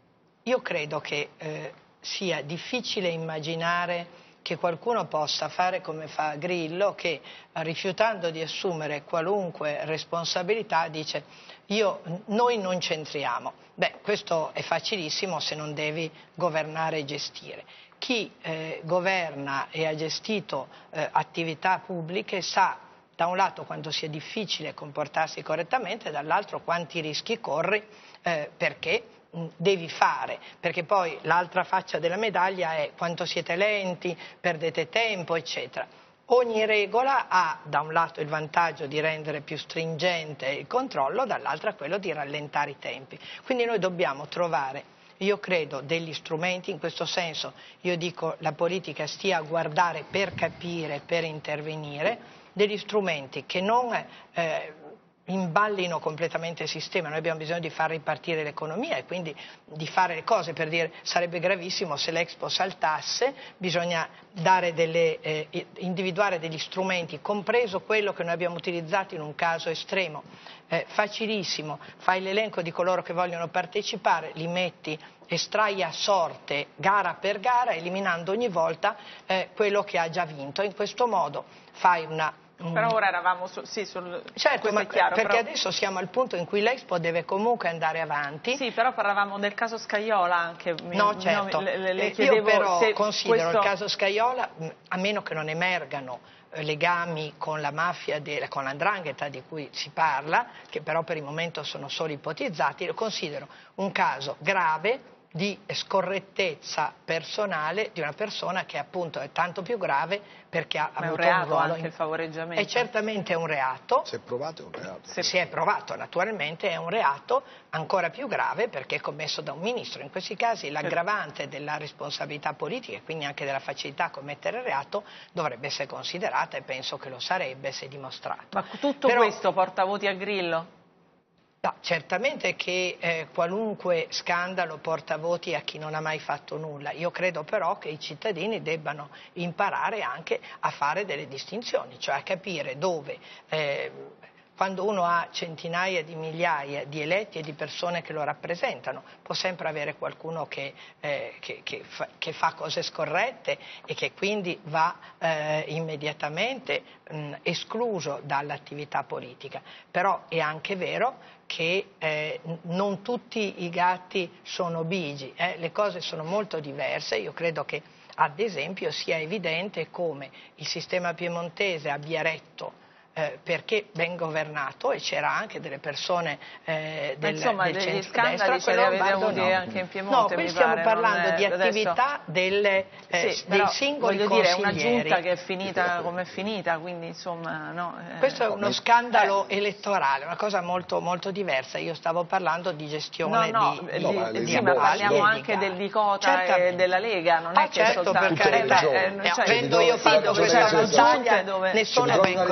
io credo che eh, sia difficile immaginare che qualcuno possa fare come fa Grillo, che rifiutando di assumere qualunque responsabilità dice io, noi non c'entriamo. Beh, questo è facilissimo se non devi governare e gestire. Chi eh, governa e ha gestito eh, attività pubbliche sa da un lato quanto sia difficile comportarsi correttamente e dall'altro quanti rischi corri eh, perché devi fare, perché poi l'altra faccia della medaglia è quanto siete lenti, perdete tempo, eccetera. Ogni regola ha da un lato il vantaggio di rendere più stringente il controllo, dall'altro quello di rallentare i tempi. Quindi noi dobbiamo trovare, io credo, degli strumenti, in questo senso io dico la politica stia a guardare per capire, per intervenire, degli strumenti che non eh, imballino completamente il sistema. Noi abbiamo bisogno di far ripartire l'economia e quindi di fare le cose, per dire sarebbe gravissimo se l'Expo saltasse, bisogna dare delle, eh, individuare degli strumenti, compreso quello che noi abbiamo utilizzato in un caso estremo, eh, facilissimo, fai l'elenco di coloro che vogliono partecipare, li metti, estrai a sorte gara per gara, eliminando ogni volta eh, quello che ha già vinto. In questo modo fai una Però ora eravamo su, sì, sul, certo, ma è chiaro, perché però... adesso siamo al punto in cui l'Expo deve comunque andare avanti. Sì, però parlavamo del caso Scajola anche. No, certo. No, le, le Io però se considero questo... il caso Scajola, a meno che non emergano eh, legami con la mafia, de, con l'andrangheta di cui si parla, che però per il momento sono solo ipotizzati, lo considero un caso grave di scorrettezza personale di una persona che appunto è tanto più grave perché ha Ma avuto è un reato un ruolo anche in... il favoreggiamento. È certamente un reato. Se è provato è un reato. Se si è provato naturalmente è un reato ancora più grave perché è commesso da un ministro. In questi casi l'aggravante della responsabilità politica e quindi anche della facilità a commettere il reato dovrebbe essere considerata e penso che lo sarebbe se dimostrato. Ma tutto Però... questo porta voti a Grillo? No, certamente che eh, qualunque scandalo porta voti a chi non ha mai fatto nulla. Io credo però che i cittadini debbano imparare anche a fare delle distinzioni, cioè a capire dove... Eh, quando uno ha centinaia di migliaia di eletti e di persone che lo rappresentano, può sempre avere qualcuno che, eh, che, che, fa, che fa cose scorrette e che quindi va eh, immediatamente mh, escluso dall'attività politica. Però è anche vero che eh, non tutti i gatti sono bigi, eh? Le cose sono molto diverse. Io credo che ad esempio sia evidente come il sistema piemontese abbia retto Eh, perché ben governato e c'era anche delle persone eh, del, insomma, del degli centro-destra. scandali ce li avete avuti no. anche in Piemonte. No, qui mi stiamo pare, parlando è, di attività adesso... del, eh, sì, dei però, singoli voglio consiglieri. dire, è una giunta che è finita come è finita, quindi insomma... No, eh, Questo è uno scandalo eh. elettorale, una cosa molto, molto diversa. Io stavo parlando di gestione no, no, di, di, no, di, di sì, ma parliamo anche del Dicota e della Lega, non ah, è che certo, soltanto... per carità, eh, eh, cioè, avendo io fatto questa battaglia dove... ne sono ben cosciente.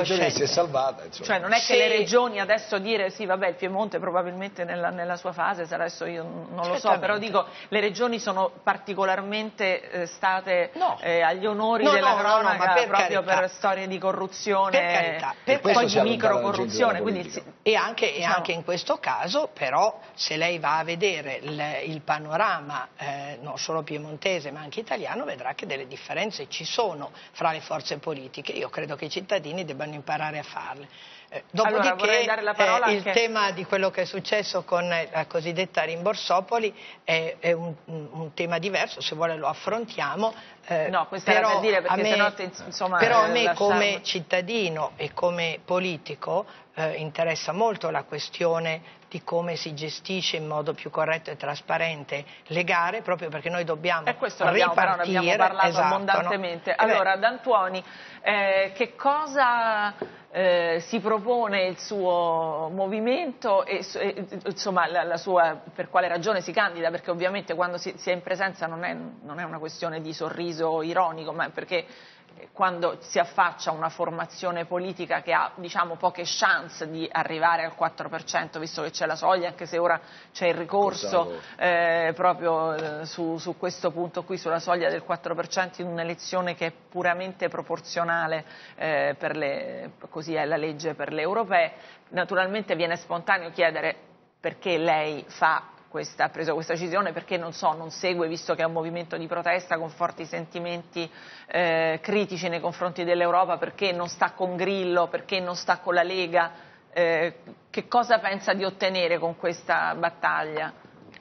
salvata. Insomma. Cioè non è che sì. le regioni adesso dire sì vabbè il Piemonte probabilmente nella, nella sua fase, adesso io non lo so, però dico le regioni sono particolarmente eh, state no. eh, agli onori no, della no, cronaca no, no, per proprio carità. per storie di corruzione, per carità, per poi di microcorruzione. Quindi, e anche, diciamo, e anche in questo caso però se lei va a vedere il, il panorama eh, non solo piemontese ma anche italiano vedrà che delle differenze ci sono fra le forze politiche. Io credo che i cittadini debbano imparare a farle. Eh, dopodiché allora, dare la parola eh, anche... il tema di quello che è successo con la cosiddetta rimborsopoli è, è un, un tema diverso, se vuole lo affrontiamo. Eh, no, questo però era per dire, perché a me, sennò te, insomma, però eh, a me lasciamo... come cittadino e come politico eh, interessa molto la questione di come si gestisce in modo più corretto e trasparente le gare, proprio perché noi dobbiamo e questo l'abbiamo, però ne abbiamo parlato esatto, abbondantemente. No? Allora, D'Antuoni, eh, che cosa eh, si propone il suo movimento e, e insomma la, la sua, per quale ragione si candida? Perché ovviamente quando si, si è in presenza non è, non è una questione di sorriso ironico, ma perché quando si affaccia una formazione politica che ha, diciamo, poche chance di arrivare al quattro per cento, visto che c'è la soglia, anche se ora c'è il ricorso eh, proprio eh, su, su questo punto qui, sulla soglia del quattro per cento in un'elezione che è puramente proporzionale, eh, per le, così è la legge per le europee, naturalmente viene spontaneo chiedere perché lei fa Questa, ha preso questa decisione, perché non so, non segue, visto che è un movimento di protesta con forti sentimenti eh, critici nei confronti dell'Europa, perché non sta con Grillo, perché non sta con la Lega, eh, che cosa pensa di ottenere con questa battaglia?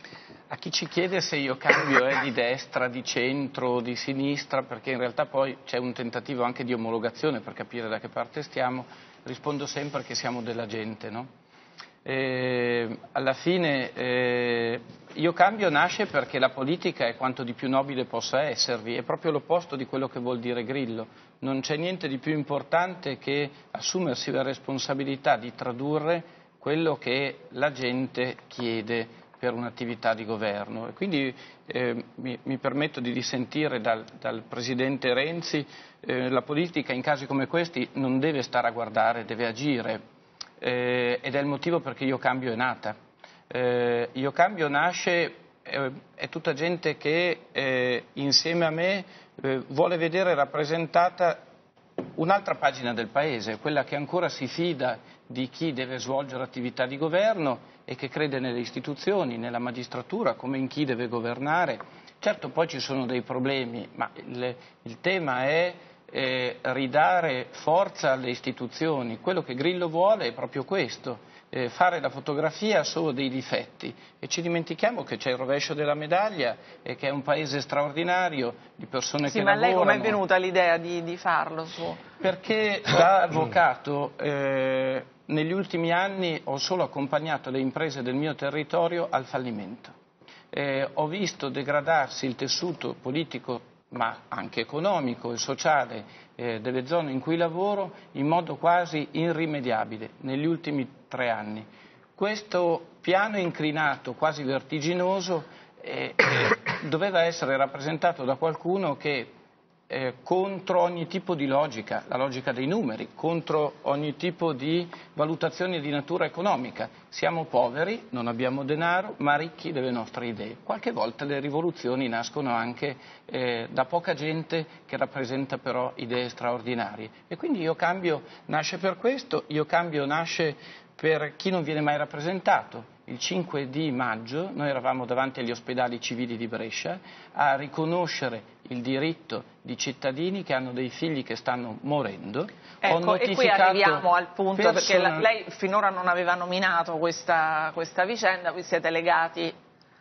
A chi ci chiede se io cambio è di destra, di centro, di sinistra, perché in realtà poi c'è un tentativo anche di omologazione per capire da che parte stiamo, rispondo sempre che siamo della gente, no? Eh, alla fine eh, Io Cambio nasce perché la politica è quanto di più nobile possa esservi, è proprio l'opposto di quello che vuol dire Grillo. Non c'è niente di più importante che assumersi la responsabilità di tradurre quello che la gente chiede per un'attività di governo. E quindi eh, mi, mi permetto di dissentire dal, dal Presidente Renzi, eh, la politica in casi come questi non deve stare a guardare, deve agire. Eh, ed è il motivo perché Io Cambio è nata. Eh, Io Cambio nasce, eh, è tutta gente che eh, insieme a me eh, vuole vedere rappresentata un'altra pagina del Paese, quella che ancora si fida di chi deve svolgere attività di governo e che crede nelle istituzioni, nella magistratura, come in chi deve governare. Certo poi ci sono dei problemi, ma il, il tema è Eh, ridare forza alle istituzioni. Quello che Grillo vuole è proprio questo, eh, fare la fotografia solo dei difetti, e ci dimentichiamo che c'è il rovescio della medaglia e che è un paese straordinario di persone sì, che ma lavorano. Lei com'è venuta l'idea di, di farlo? Su? Perché da avvocato eh, negli ultimi anni ho solo accompagnato le imprese del mio territorio al fallimento. Eh, ho visto degradarsi il tessuto politico ma anche economico e sociale eh, delle zone in cui lavoro in modo quasi irrimediabile negli ultimi tre anni. Questo piano inclinato, quasi vertiginoso, eh, eh, doveva essere rappresentato da qualcuno che eh, contro ogni tipo di logica, la logica dei numeri, contro ogni tipo di valutazione di natura economica. Siamo poveri, non abbiamo denaro, ma ricchi delle nostre idee. Qualche volta le rivoluzioni nascono anche eh, da poca gente che rappresenta però idee straordinarie. E quindi Io Cambio nasce per questo, Io Cambio nasce per chi non viene mai rappresentato. Il cinque di maggio noi eravamo davanti agli ospedali civili di Brescia a riconoscere il diritto di cittadini che hanno dei figli che stanno morendo. Ecco, e qui arriviamo al punto, persona... perché la, lei finora non aveva nominato questa, questa vicenda, vi siete legati,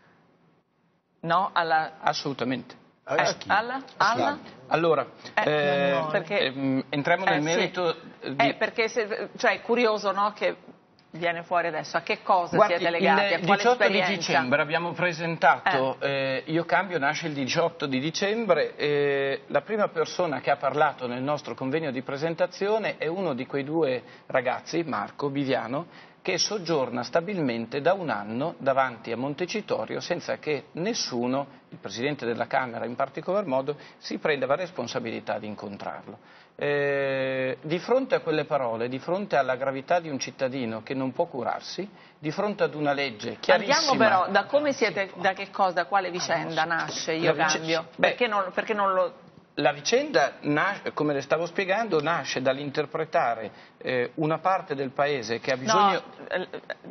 no? Alla... Assolutamente. Eh, alla? alla? Allora, eh, eh, no, perché, ehm, entriamo nel eh, merito. Sì. Di... Eh, perché se, cioè, è curioso, no, che viene fuori adesso. A che cosa Guardi, siete legati? Il a quale diciotto esperienza? di dicembre abbiamo presentato eh. Eh, Io Cambio nasce il diciotto di dicembre. Eh, la prima persona che ha parlato nel nostro convegno di presentazione è uno di quei due ragazzi, Marco Biviano, che soggiorna stabilmente da un anno davanti a Montecitorio senza che nessuno, il Presidente della Camera in particolar modo, si prenda la responsabilità di incontrarlo. Eh, di fronte a quelle parole, di fronte alla gravità di un cittadino che non può curarsi, di fronte ad una legge chiarissima... Andiamo però, da come siete, da che cosa, da quale vicenda nasce Io Cambio? Beh, perché, non, perché non lo... La vicenda, come le stavo spiegando, nasce dall'interpretare eh, una parte del paese che ha bisogno... No,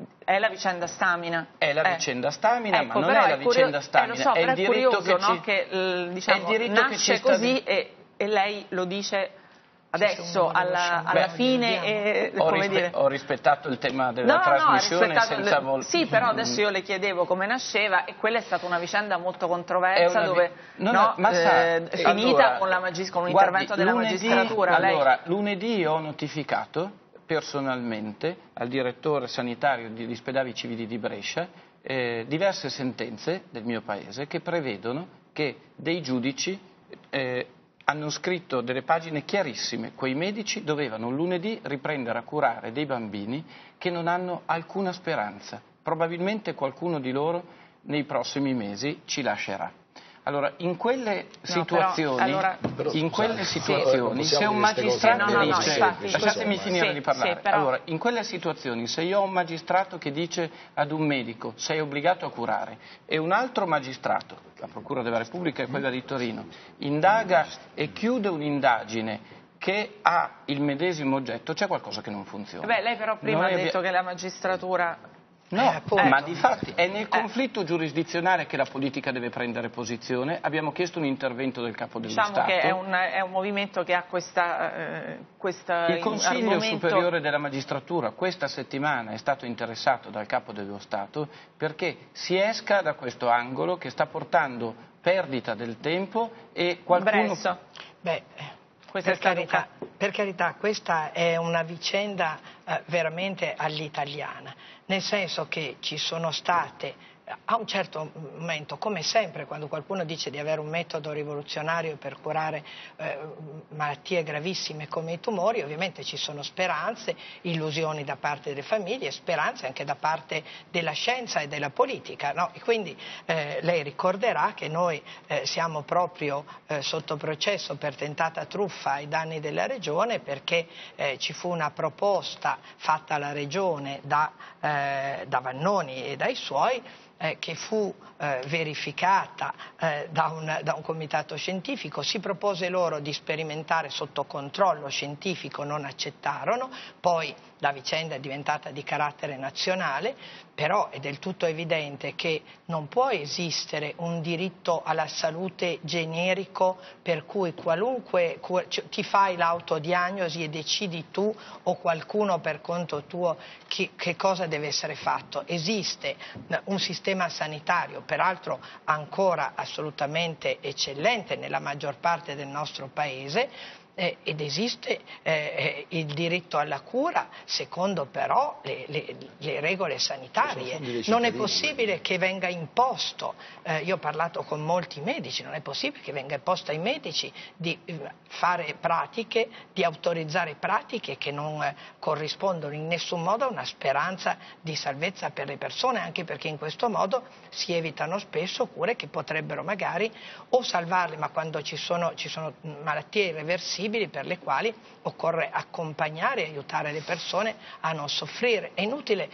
è la vicenda Stamina. È la eh. vicenda Stamina, ecco, ma non è la è vicenda Stamina. Eh, lo so, è, il è diritto curioso, che ci... no? che diciamo, è il diritto nasce che ci sta così di... e, e lei lo dice... Adesso, alla, alla Beh, fine, eh, ho, come rispe dire... ho rispettato il tema della no, trasmissione no, senza vol... Sì, però adesso io le chiedevo come nasceva e quella è stata una vicenda molto controversa una... dove no, no, ma sa, eh, finita allora, con, la magis con un guardi, intervento della lunedì, magistratura. Allora, lei... lunedì ho notificato personalmente al direttore sanitario di Ospedali Civili di Brescia eh, diverse sentenze del mio paese che prevedono che dei giudici eh, hanno scritto delle pagine chiarissime. Quei medici dovevano lunedì riprendere a curare dei bambini che non hanno alcuna speranza. Probabilmente qualcuno di loro nei prossimi mesi ci lascerà. Allora, in quelle situazioni, no, però, allora, in quelle sì, situazioni se un magistrato no, no, no, dice, infatti, lasciatemi finire sì, di parlare, sì, però... allora, in quelle situazioni se io ho un magistrato che dice ad un medico sei obbligato a curare e un altro magistrato, la Procura della Repubblica è quella di Torino, indaga e chiude un'indagine che ha il medesimo oggetto, c'è qualcosa che non funziona. Beh, lei però prima non ha detto che la magistratura... No, eh, ma di fatti è nel conflitto eh. giurisdizionale che la politica deve prendere posizione. Abbiamo chiesto un intervento del Capo dello diciamo Stato. Diciamo che è un, è un movimento che ha questa, eh, questa Il Consiglio argomento... Superiore della Magistratura questa settimana è stato interessato dal Capo dello Stato perché si esca da questo angolo che sta portando perdita del tempo e qualcuno... Bresso. Beh, per carità, per carità, questa è una vicenda eh, veramente all'italiana, nel senso che ci sono state a un certo momento, come sempre quando qualcuno dice di avere un metodo rivoluzionario per curare eh, malattie gravissime come i tumori, ovviamente ci sono speranze, illusioni da parte delle famiglie, speranze anche da parte della scienza e della politica, no? E quindi eh, lei ricorderà che noi eh, siamo proprio eh, sotto processo per tentata truffa ai danni della Regione perché eh, ci fu una proposta fatta alla Regione da, eh, da Vannoni e dai suoi Eh, che fu eh, verificata eh, da, un, da un comitato scientifico, si propose loro di sperimentare sotto controllo scientifico, non accettarono, poi la vicenda è diventata di carattere nazionale, però è del tutto evidente che non può esistere un diritto alla salute generico per cui qualunque ti fai l'autodiagnosi e decidi tu o qualcuno per conto tuo che, che cosa deve essere fatto. Esiste un sistema sanitario, peraltro ancora assolutamente eccellente nella maggior parte del nostro paese, Eh, ed esiste eh, il diritto alla cura secondo però le, le, le regole sanitarie. Non è possibile che venga imposto, eh, io ho parlato con molti medici, non è possibile che venga imposto ai medici di eh, fare pratiche, di autorizzare pratiche che non eh, corrispondono in nessun modo a una speranza di salvezza per le persone, anche perché in questo modo si evitano spesso cure che potrebbero magari o salvarle, ma quando ci sono, ci sono malattie irreversibili per le quali occorre accompagnare e aiutare le persone a non soffrire. È inutile,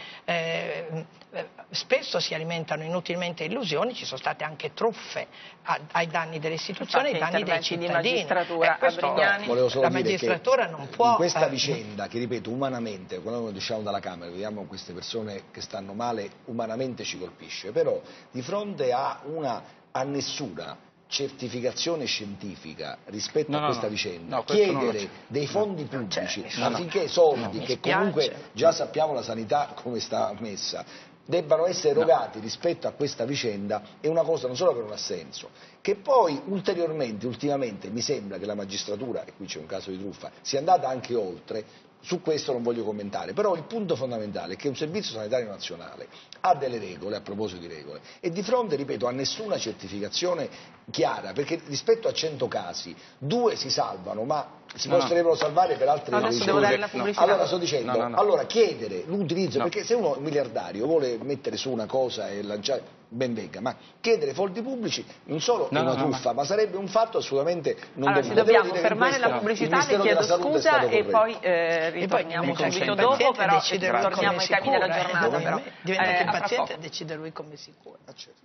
eh, spesso si alimentano inutilmente illusioni, ci sono state anche truffe a, ai danni delle istituzioni, ai danni dei cittadini. Di magistratura, eh, questo, volevo solo la dire magistratura che non può... In questa eh, vicenda, che ripeto, umanamente, quando diciamo dalla Camera, vediamo queste persone che stanno male, umanamente ci colpisce, però di fronte a una a nessuna certificazione scientifica rispetto no, a questa no, vicenda, no, chiedere dei fondi no, pubblici no, affinché no, soldi, no, che spiace. comunque già sappiamo la sanità come sta messa, debbano essere erogati no. rispetto a questa vicenda, è una cosa non solo che non ha senso, che poi ulteriormente, ultimamente, mi sembra che la magistratura, e qui c'è un caso di truffa, sia andata anche oltre, su questo non voglio commentare, però il punto fondamentale è che un servizio sanitario nazionale ha delle regole, a proposito di regole, e di fronte, ripeto, a nessuna certificazione chiara, perché rispetto a cento casi, due si salvano, ma si no, potrebbero no. salvare per altre Adesso ragioni. devo dare la pubblicità. Allora sto dicendo, no, no, no. allora chiedere l'utilizzo, no. perché se uno miliardario vuole mettere su una cosa e lanciare, ben venga, ma chiedere foldi pubblici non solo no, è una no, truffa, no. ma sarebbe un fatto assolutamente non allora, dovuto. ci dobbiamo Devo dire fermare la pubblicità, le chiedo scusa e poi eh, ritorniamo poi subito dopo, però torniamo ai temi della giornata. Però. Diventa Eh, che il paziente decide lui come si cura.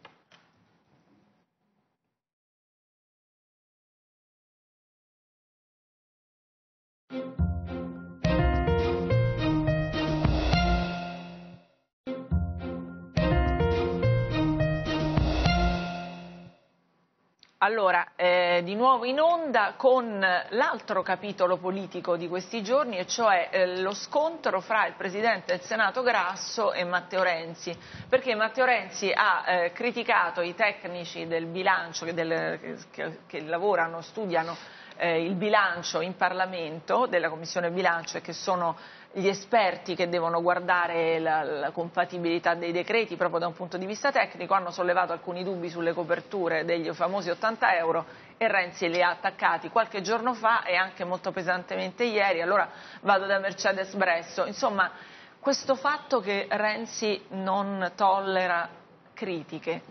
Allora, eh, di nuovo in onda con l'altro capitolo politico di questi giorni, e cioè eh, lo scontro fra il Presidente del Senato Grasso e Matteo Renzi, perché Matteo Renzi ha eh, criticato i tecnici del bilancio che, del, che, che lavorano, studiano eh, il bilancio in Parlamento, della Commissione Bilancio, e che sono gli esperti che devono guardare la, la compatibilità dei decreti proprio da un punto di vista tecnico. Hanno sollevato alcuni dubbi sulle coperture degli famosi ottanta euro e Renzi li ha attaccati qualche giorno fa e anche molto pesantemente ieri. Allora vado da Mercedes Bresso. Insomma, questo fatto che Renzi non tollera critiche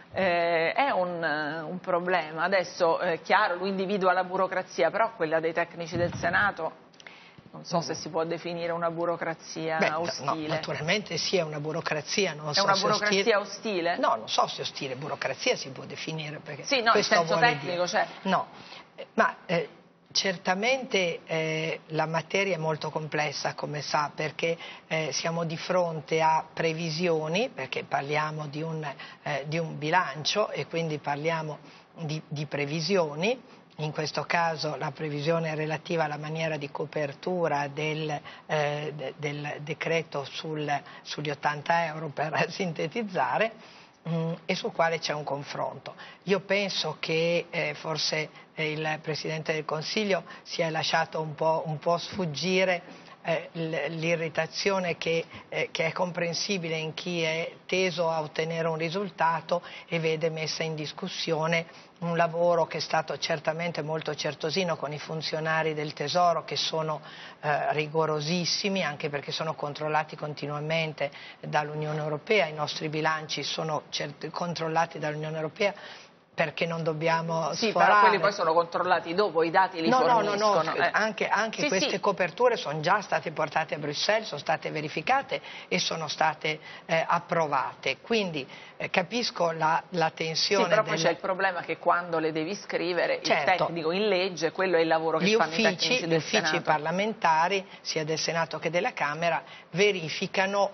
eh, è un, un problema. Adesso è chiaro, lui individua la burocrazia, però quella dei tecnici del Senato non so se si può definire una burocrazia Beh, ostile. No, naturalmente sì, è una burocrazia. Non è so una se burocrazia ostile. ostile? No, non so se ostile, burocrazia si può definire. Perché sì, no, in senso tecnico c'è. No, ma eh, certamente eh, la materia è molto complessa, come sa, perché eh, siamo di fronte a previsioni, perché parliamo di un, eh, di un bilancio e quindi parliamo di, di previsioni. In questo caso la previsione relativa alla maniera di copertura del, eh, de, del decreto sul, sugli ottanta euro, per sintetizzare, mh, e sul quale c'è un confronto. Io penso che eh, forse eh, il Presidente del Consiglio si è lasciato un po', un po' sfuggire eh, l'irritazione che, eh, che è comprensibile in chi è teso a ottenere un risultato e vede messa in discussione un lavoro che è stato certamente molto certosino con i funzionari del Tesoro, che sono eh, rigorosissimi, anche perché sono controllati continuamente dall'Unione Europea. I nostri bilanci sono controllati dall'Unione Europea, perché non dobbiamo sì, sforare. Però quelli poi sono controllati dopo, i dati li no, forniscono. No, no, no, eh. anche, anche sì, queste sì. coperture sono già state portate a Bruxelles, sono state verificate e sono state eh, approvate. Quindi eh, capisco la, la tensione. Sì, però del... poi c'è il problema che quando le devi scrivere, certo, il tecnico in legge, quello è il lavoro che gli fanno uffici, i tecnici del Gli uffici Senato. parlamentari, sia del Senato che della Camera, verificano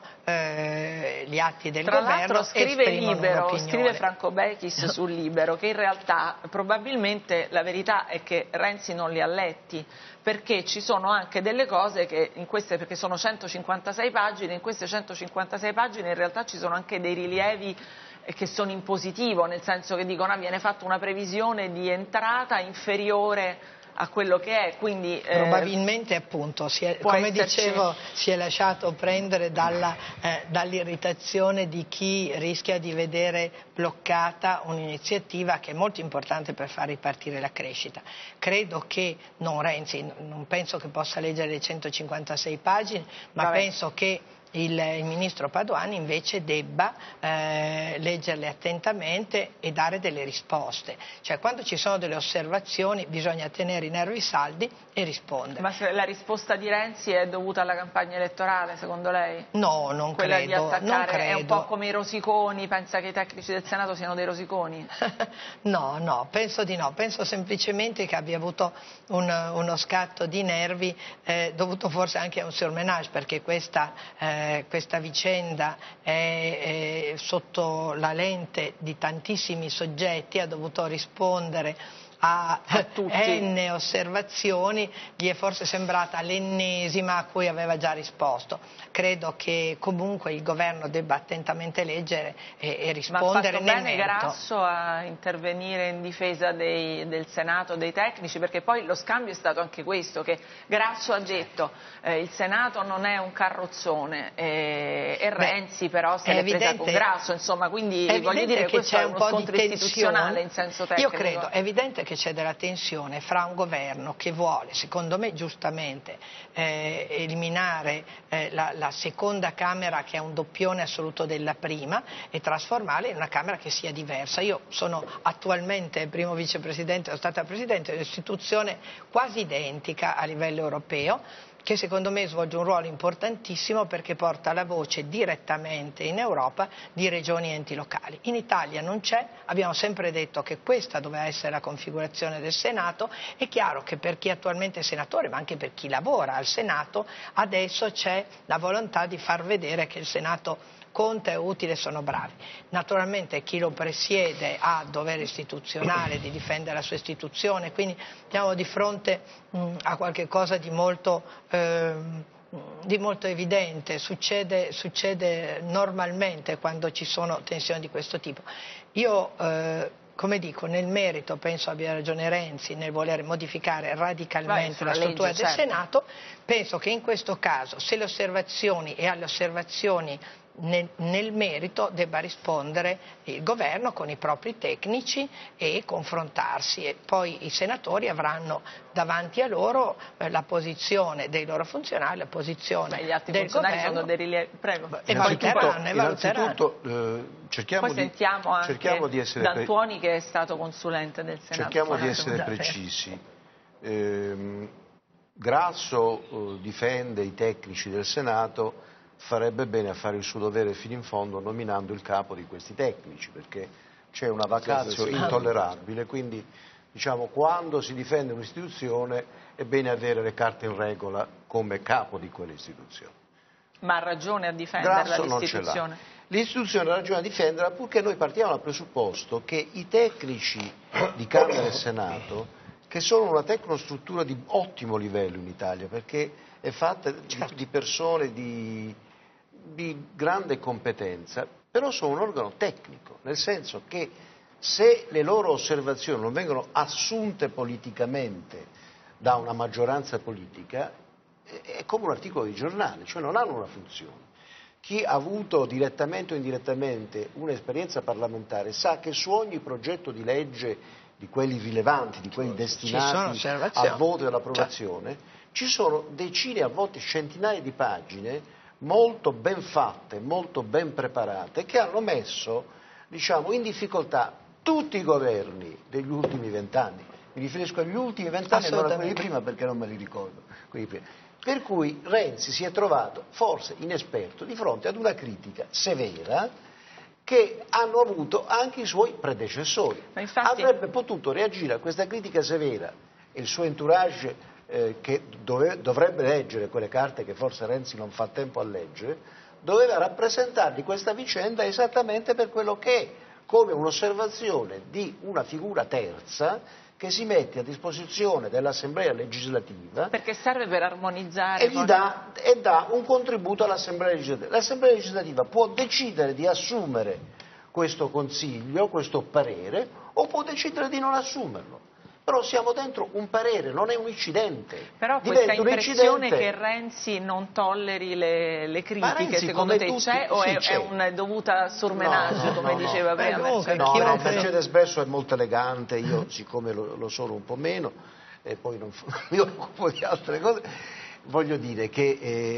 eh, gli atti del Tra governo. l'altro scrive Libero, un'opinione. scrive Franco Bechis sul Libero che in realtà probabilmente la verità è che Renzi non li ha letti, perché ci sono anche delle cose che in queste, perché sono centocinquantasei pagine, in queste centocinquantasei pagine in realtà ci sono anche dei rilievi che sono in positivo, nel senso che dicono ah, viene fatta una previsione di entrata inferiore a quello che è, quindi eh, probabilmente appunto si è, come esserci... dicevo, si è lasciato prendere dalla, eh, dall'irritazione di chi rischia di vedere bloccata un'iniziativa che è molto importante per far ripartire la crescita. Credo che non Renzi, non penso che possa leggere le centocinquantasei pagine, ma Vabbè. penso che Il, il ministro Padoan invece debba eh, leggerle attentamente e dare delle risposte. Cioè, quando ci sono delle osservazioni bisogna tenere i nervi saldi e rispondere. Ma se la risposta di Renzi è dovuta alla campagna elettorale, secondo lei? No, non Quella credo. di attaccare non credo. È un po' come i rosiconi, pensa che i tecnici del Senato siano dei rosiconi? No, no, penso di no. Penso semplicemente che abbia avuto un, uno scatto di nervi eh, dovuto forse anche a un surmenage, perché questa eh, questa vicenda è, è sotto la lente di tantissimi soggetti, ha dovuto rispondere a, a tutti. N osservazioni, gli è forse sembrata l'ennesima a cui aveva già risposto. Credo che comunque il governo debba attentamente leggere e, e rispondere nel merito. Ma ha fatto bene Grasso a intervenire in difesa dei, del Senato, dei tecnici, perché poi lo scambio è stato anche questo, che Grasso ha detto eh, il Senato non è un carrozzone eh, e Renzi Beh, però se l'è presa con Grasso, insomma, quindi voglio dire che questo è uno scontro istituzionale in senso tecnico. Io credo, è evidente che c'è della tensione fra un governo che vuole, secondo me giustamente, eh, eliminare eh, la, la seconda Camera che è un doppione assoluto della prima e trasformarla in una Camera che sia diversa. Io sono attualmente primo vicepresidente, sono stata presidente di un'istituzione quasi identica a livello europeo, che secondo me svolge un ruolo importantissimo perché porta la voce direttamente in Europa di regioni e enti locali. In Italia non c'è, abbiamo sempre detto che questa doveva essere la configurazione del Senato. È chiaro che per chi attualmente è senatore, ma anche per chi lavora al Senato, adesso c'è la volontà di far vedere che il Senato conta, è utile, sono bravi. Naturalmente chi lo presiede ha dovere istituzionale di difendere la sua istituzione, quindi siamo di fronte mh, a qualche cosa di molto, eh, di molto evidente, succede, succede normalmente quando ci sono tensioni di questo tipo. Io eh, come dico, nel merito penso abbia ragione Renzi nel voler modificare radicalmente Vai, la struttura legge, del certo. Senato. Penso che in questo caso, se le osservazioni e alle osservazioni Nel, nel merito debba rispondere il governo con i propri tecnici e confrontarsi, e poi i senatori avranno davanti a loro eh, la posizione dei loro funzionari, la posizione Beh, gli altri del funzionari governo. sono dei rilievi. Prego. E valuteranno, e innanzitutto eh, cerchiamo, poi sentiamo di, anche cerchiamo di essere D'Antuoni che è stato consulente del Senato. Cerchiamo di essere precisi. Eh, Grasso eh, difende i tecnici del Senato, farebbe bene a fare il suo dovere fino in fondo nominando il capo di questi tecnici, perché c'è una vacatio intollerabile, quindi diciamo, quando si difende un'istituzione è bene avere le carte in regola come capo di quell'istituzione. Ma ha ragione a difenderla l'istituzione? L'istituzione ha ragione a difenderla purché noi partiamo dal presupposto che i tecnici di Camera e Senato, che sono una tecnostruttura di ottimo livello in Italia, perché è fatta certo. di persone di... di grande competenza, però sono un organo tecnico, nel senso che se le loro osservazioni non vengono assunte politicamente da una maggioranza politica, è come un articolo di giornale, cioè non hanno una funzione. Chi ha avuto direttamente o indirettamente un'esperienza parlamentare sa che su ogni progetto di legge, di quelli rilevanti, di quelli destinati al voto e all'approvazione, ci sono decine, a volte centinaia di pagine molto ben fatte, molto ben preparate, che hanno messo, diciamo, in difficoltà tutti i governi degli ultimi vent'anni. Mi riferisco agli ultimi vent'anni e non a quelli prima perché non me li ricordo. Per cui Renzi si è trovato, forse inesperto, di fronte ad una critica severa che hanno avuto anche i suoi predecessori. Ma infatti... Avrebbe potuto reagire a questa critica severa e il suo entourage Eh, che dove, dovrebbe leggere quelle carte che forse Renzi non fa tempo a leggere, doveva rappresentargli questa vicenda esattamente per quello che è, come un'osservazione di una figura terza che si mette a disposizione dell'Assemblea legislativa perché serve per armonizzare e, gli dà, e dà un contributo all'Assemblea legislativa. L'Assemblea legislativa può decidere di assumere questo consiglio, questo parere, o può decidere di non assumerlo. Però siamo dentro un parere, non è un incidente. Però questa impressione che Renzi non tolleri le, le critiche, secondo te tutti, c'è o sì, è, c'è. è una dovuta surmenage, no, no, come no, diceva no. prima? Eh, comunque, no, no, Mercedes Bresso è molto elegante, io siccome lo, lo sono un po' meno, e poi non mi occupo di altre cose, voglio dire che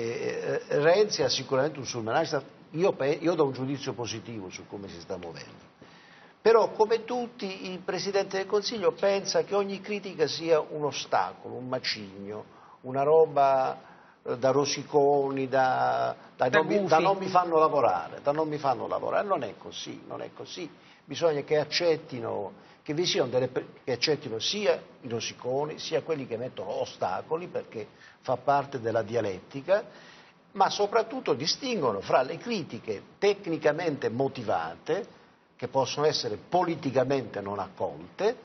eh, Renzi ha sicuramente un surmenage, io, io do un giudizio positivo su come si sta muovendo. Però, come tutti, il Presidente del Consiglio pensa che ogni critica sia un ostacolo, un macigno, una roba da rosiconi, da, da, da, non, mi, da non mi fanno lavorare, da non mi fanno lavorare. Non è così, non è così. Bisogna che accettino, che vi siano delle, che accettino sia i rosiconi, sia quelli che mettono ostacoli, perché fa parte della dialettica, ma soprattutto distinguono fra le critiche tecnicamente motivate, che possono essere politicamente non accolte,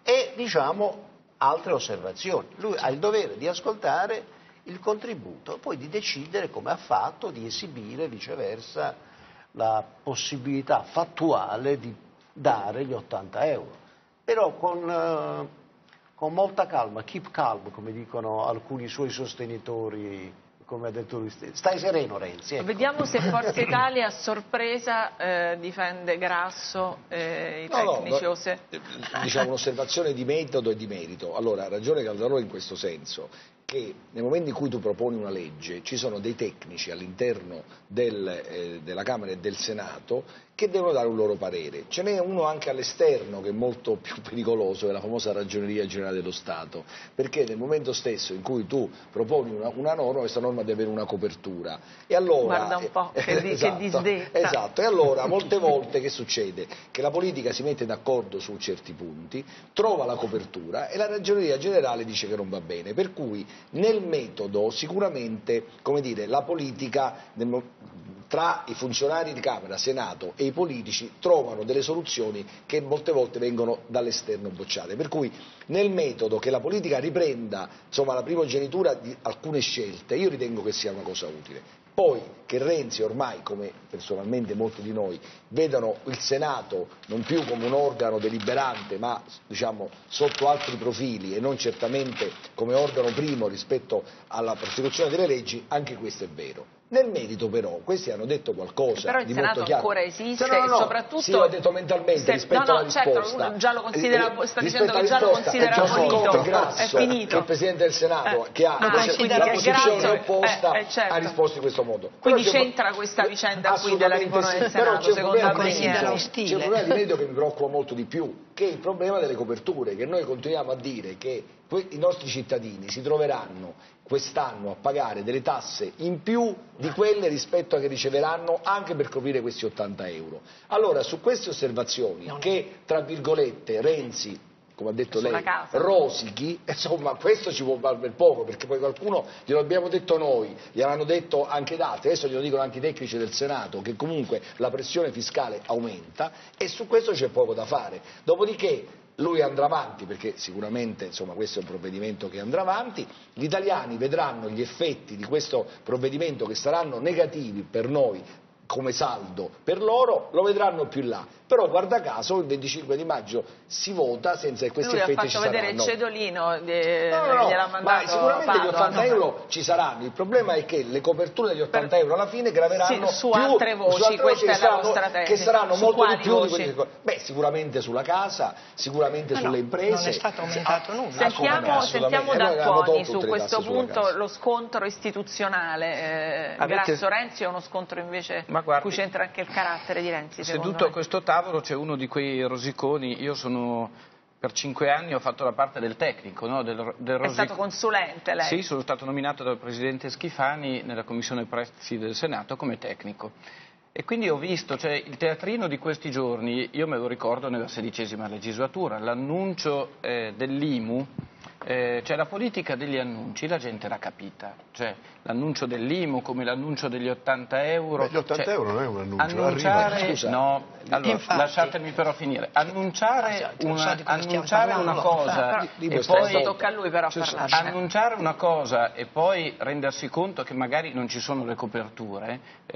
e, diciamo, altre osservazioni. Lui ha il dovere di ascoltare il contributo, poi di decidere, come ha fatto, di esibire viceversa la possibilità fattuale di dare gli ottanta euro. Però con, eh, con molta calma, keep calm, come dicono alcuni suoi sostenitori, come ha detto lui stesso. Stai sereno, Renzi. Ecco. Vediamo se Forza Italia a sorpresa eh, difende Grasso, eh, i no, tecnici no, o se... Diciamo un'osservazione di metodo e di merito. Allora, ha ragione Caldaroli in questo senso, che nel momento in cui tu proponi una legge ci sono dei tecnici all'interno del, eh, della Camera e del Senato che devono dare un loro parere. Ce n'è uno anche all'esterno che è molto più pericoloso, è la famosa Ragioneria Generale dello Stato, perché nel momento stesso in cui tu proponi una, una norma, questa norma deve avere una copertura. E allora, guarda un po', che, eh, di, esatto, che disdetta. Esatto, e allora molte volte che succede? Che la politica si mette d'accordo su certi punti, trova la copertura e la Ragioneria Generale dice che non va bene, per cui nel metodo sicuramente, come dire, la politica nel, tra i funzionari di Camera, Senato e i politici trovano delle soluzioni che molte volte vengono dall'esterno bocciate, per cui nel metodo che la politica riprenda insomma, la primogenitura di alcune scelte io ritengo che sia una cosa utile. Poi che Renzi ormai, come personalmente molti di noi, vedano il Senato non più come un organo deliberante ma diciamo, sotto altri profili e non certamente come organo primo rispetto alla prosecuzione delle leggi, anche questo è vero. Nel merito però, questi hanno detto qualcosa però il di Senato molto chiaro. ancora esiste no, no, no, e soprattutto... Sì, ho detto mentalmente se, rispetto no, no, alla risposta. certo, uno già lo considera, Eh, sta dicendo che già lo risposta, considera è finito, Grasso, è finito. Che è il Presidente del Senato, eh. che ha ah, la, considera la che posizione Grasso, opposta, eh, eh, certo. ha risposto in questo modo. Quindi però c'entra questa vicenda qui della riforma sì, del Senato, secondo la Premier? C'è un problema di merito che mi preoccupa molto di più, che è il problema delle coperture, che noi continuiamo a dire che i nostri cittadini si troveranno quest'anno a pagare delle tasse in più di quelle rispetto a che riceveranno anche per coprire questi ottanta euro. Allora, su queste osservazioni che, tra virgolette, Renzi, come ha detto lei, rosichi, insomma, questo ci può valere poco, perché poi qualcuno, glielo abbiamo detto noi, gliel'hanno detto anche altri, adesso glielo dicono anche i tecnici del Senato, che comunque la pressione fiscale aumenta e su questo c'è poco da fare. Dopodiché, lui andrà avanti perché sicuramente insomma, questo è un provvedimento che andrà avanti, gli italiani vedranno gli effetti di questo provvedimento che saranno negativi per noi come saldo per loro, lo vedranno più in là. Però guarda caso il venticinque di maggio si vota senza che questi Lui effetti ci saranno. Lui ha fatto vedere il cedolino, de... no, no, no, gliel'ha mandato ma sicuramente Padova, gli ottanta no? euro ci saranno, il problema è che le coperture degli ottanta per... euro alla fine graveranno sì, su più, altre voci, su altre questa voci è la saranno, vostra tesi. Che saranno su molto di più voci? di quelli che... Beh, sicuramente sulla casa, sicuramente ma sulle no, imprese. non è stato aumentato nulla. Sentiamo, sentiamo da Tuoni su questo punto lo scontro istituzionale. Eh, Avete... Grasso Renzi è uno scontro invece ma guardi, cui c'entra anche il carattere di Renzi. Seduto a questo tavolo c'è uno di quei rosiconi, io sono per cinque anni ho fatto la parte del tecnico, no? del, del È stato consulente lei? Sì, sono stato nominato dal Presidente Schifani nella Commissione Prezzi del Senato come tecnico. E quindi ho visto, cioè il teatrino di questi giorni, io me lo ricordo nella sedicesima legislatura, l'annuncio eh, dell'I M U, eh, cioè la politica degli annunci, la gente l'ha capita, cioè l'annuncio dell'I M U come l'annuncio degli ottanta euro. Beh, gli ottanta cioè, euro non è un annuncio, annunciare, arriva. Scusa. No, allora, Infatti. lasciatemi però finire, annunciare Ah, sì, una, so di cosa annunciare stiamo una parlando. cosa Di- di e questo poi... Tocca a lui però Sì, sì. parlarne. Annunciare una cosa e poi rendersi conto che magari non ci sono le coperture,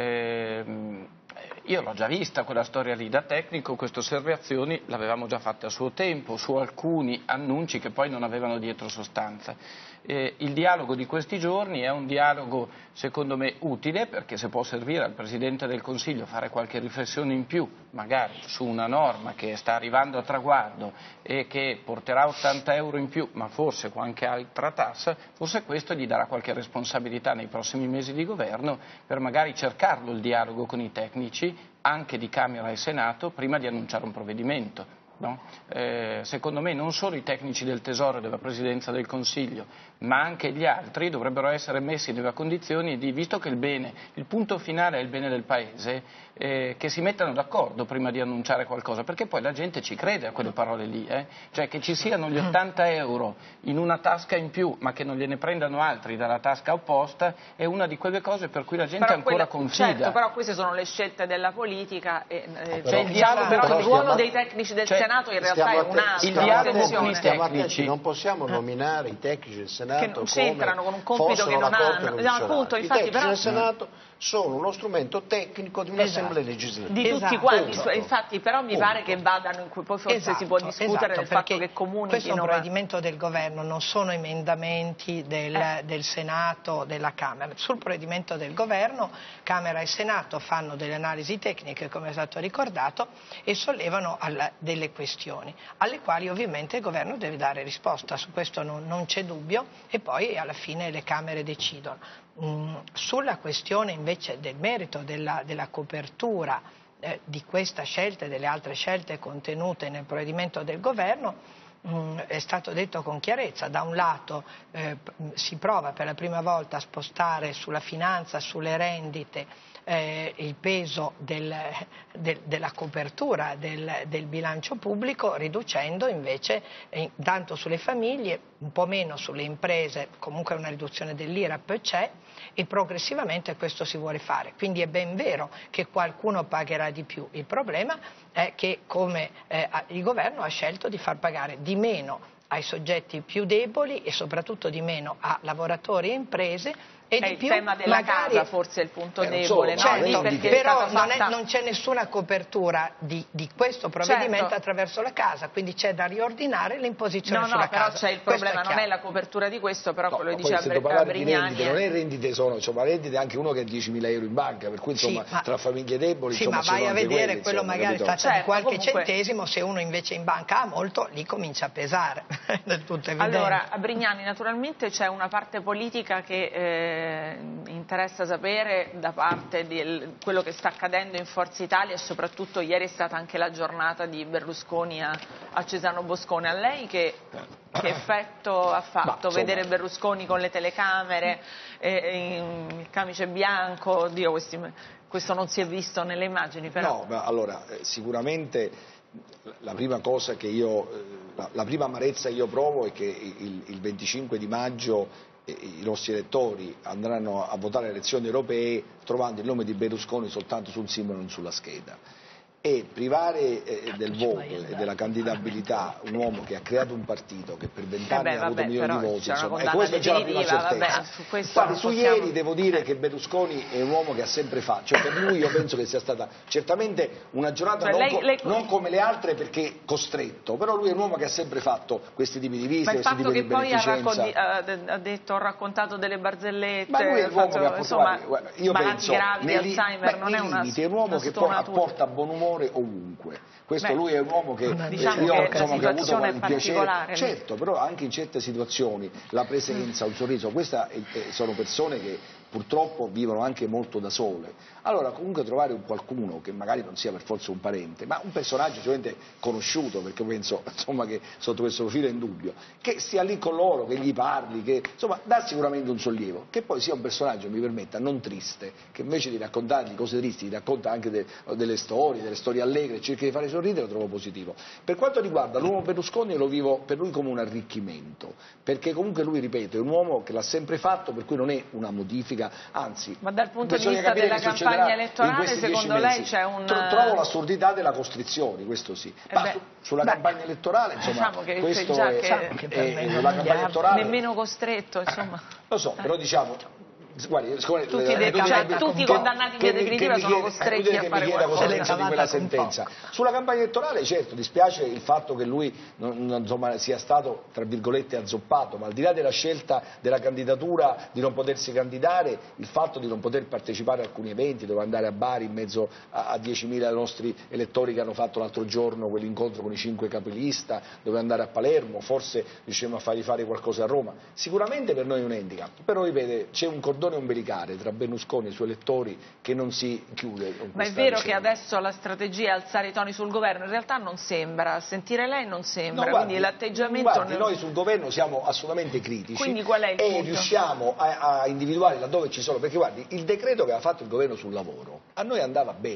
ehm, io l'ho già vista quella storia lì da tecnico, queste osservazioni le avevamo già fatte a suo tempo su alcuni annunci che poi non avevano dietro sostanza. Eh, il dialogo di questi giorni è un dialogo secondo me utile, perché se può servire al Presidente del Consiglio fare qualche riflessione in più magari su una norma che sta arrivando a traguardo e che porterà ottanta euro in più, ma forse qualche altra tassa, forse questo gli darà qualche responsabilità nei prossimi mesi di governo per magari cercarlo il dialogo con i tecnici anche di Camera e Senato prima di annunciare un provvedimento. No? Eh, secondo me non solo i tecnici del Tesoro e della Presidenza del Consiglio, ma anche gli altri dovrebbero essere messi nella condizione di, visto che il bene, il punto finale è il bene del Paese, eh, che si mettano d'accordo prima di annunciare qualcosa, perché poi la gente ci crede a quelle parole lì, eh? Cioè che ci siano gli ottanta euro in una tasca in più, ma che non gliene prendano altri dalla tasca opposta, è una di quelle cose per cui la gente Però ancora quella, confida. Certo, però queste sono le scelte della politica e eh, però, cioè il dialogo, però però il ruolo stiamo... dei tecnici del cioè, Senato in realtà è un altro. Il dialogo con i tecnici. Non possiamo nominare i tecnici del Senato che non c'entrano con un compito che non hanno. Appunto, I tecnici però... del Senato sono uno strumento tecnico di un'assemblea esatto. legislativa. Di tutti esatto. quanti, esatto. infatti però mi Punto. pare che vadano in cui poi forse esatto, si può discutere esatto, del fatto che comunichino. Questo è un provvedimento del governo, non sono emendamenti del, eh. del Senato, della Camera. Sul provvedimento del governo, Camera e Senato fanno delle analisi tecniche, come è stato ricordato, e sollevano alla, delle questioni, alle quali ovviamente il governo deve dare risposta, su questo non, non c'è dubbio, e poi alla fine le Camere decidono. Mm, sulla questione invece del merito della, della copertura eh, di questa scelta e delle altre scelte contenute nel provvedimento del governo, mm, è stato detto con chiarezza: da un lato eh, si prova per la prima volta a spostare sulla finanza, sulle rendite, Eh, il peso del, del, della copertura del, del bilancio pubblico, riducendo invece eh, tanto sulle famiglie, un po' meno sulle imprese, comunque una riduzione dell'I R A P c'è, e progressivamente questo si vuole fare. Quindi è ben vero che qualcuno pagherà di più. Il problema è che come eh, il governo ha scelto di far pagare di meno ai soggetti più deboli e soprattutto di meno a lavoratori e imprese. E è di il più, tema della magari, casa forse è il punto eh, debole, so, no? certo, Perché però non, fatta... è, non c'è nessuna copertura di, di questo provvedimento certo. attraverso la casa, quindi c'è da riordinare l'imposizione no, sulla no, casa. No, però c'è il problema, non è la copertura di questo, però no, quello che diceva Brignani. Di non è rendite, sono insomma rendite anche uno che ha diecimila euro in banca, per cui insomma sì, ma, tra famiglie deboli sì, insomma, ma vai a vedere quelli, quello insomma, magari sta certo, di qualche comunque... centesimo, se uno invece in banca ha molto, lì comincia a pesare, del tutto evidente. Allora, a Brignani naturalmente c'è una parte politica che eh, interessa sapere da parte di quello che sta accadendo in Forza Italia, e soprattutto ieri è stata anche la giornata di Berlusconi a, a Cesano Boscone. A lei che, che effetto ha fatto Ma, vedere Berlusconi con le telecamere, eh, in, il camice bianco? Oddio, questi, questo non si è visto nelle immagini però. No, ma allora eh, sicuramente la prima cosa che io, la, la prima amarezza che io provo è che il, il venticinque di maggio i nostri elettori andranno a votare le elezioni europee trovando il nome di Berlusconi soltanto sul simbolo e non sulla scheda. E privare eh, del voto e della candidabilità un uomo che ha creato un partito che per vent'anni eh ha avuto milioni di voti, insomma, e questa è già la prima certezza. Vabbè, su Infatti su possiamo... ieri devo dire che Berlusconi è un uomo che ha sempre fatto, cioè per lui io penso che sia stata certamente una giornata cioè, non, lei, co lei... non come le altre perché costretto, però lui è un uomo che ha sempre fatto questi tipi di visite, questi tipi di beneficenza. Ma il fatto che poi ha, ha detto, ho raccontato delle barzellette, ma lui è l'uomo fatto, che ha insomma, guarda, io penso, gravi, nei, Alzheimer, beh, non è una limiti, è un uomo che apporta buon umore ovunque. Questo Beh, lui è un uomo che diciamo io che insomma, che ha avuto un piacere, certo, però anche in certe situazioni la presenza, un sorriso, queste sono persone che purtroppo vivono anche molto da sole. Allora comunque trovare un qualcuno che magari non sia per forza un parente, ma un personaggio sicuramente conosciuto, perché penso insomma, che sotto questo profilo è indubbio, che stia lì con loro, che gli parli, che insomma dà sicuramente un sollievo, che poi sia un personaggio, mi permetta, non triste, che invece di raccontargli cose tristi, ti racconta anche de, delle storie, delle storie allegre, cerca di fare sorridere, lo trovo positivo. Per quanto riguarda l'uomo Berlusconi, io lo vivo per lui come un arricchimento, perché comunque lui, ripeto, è un uomo che l'ha sempre fatto, per cui non è una modifica, anzi, ma dal punto di vista della campagna elettorale secondo lei c'è un... Trovo l'assurdità della costrizione, questo sì, eh ma beh, su, sulla beh, campagna elettorale insomma diciamo che questo già è, che, è, che è la campagna elettorale nemmeno costretto insomma. Lo so, però diciamo guardi, siccome, tutti, le, le, cioè, che, tutti i che, condannati in via definitiva sono costretti che a mi fare chieda cosa qualcosa. pensa di quella sentenza. Sulla campagna elettorale certo dispiace il fatto che lui non, non, insomma, sia stato tra virgolette azzoppato, ma al di là della scelta della candidatura di non potersi candidare, il fatto di non poter partecipare a alcuni eventi, dove andare a Bari in mezzo a, a diecimila nostri elettori che hanno fatto l'altro giorno quell'incontro con i cinque capilista, dove andare a Palermo, forse riusciremo a fargli fare qualcosa a Roma, sicuramente per noi è un handicap, però ripete c'è un cordone ombelicale tra Berlusconi e i suoi elettori che non si chiude con ma è vero vicenda. Che adesso la strategia è alzare i toni sul governo, in realtà non sembra, sentire lei non sembra, no, guardi, quindi l'atteggiamento... Guardi, nel... noi sul governo siamo assolutamente critici quindi qual è il e punto? riusciamo a, a individuare laddove ci sono, perché guardi, il decreto che ha fatto il governo sul lavoro a noi andava bene.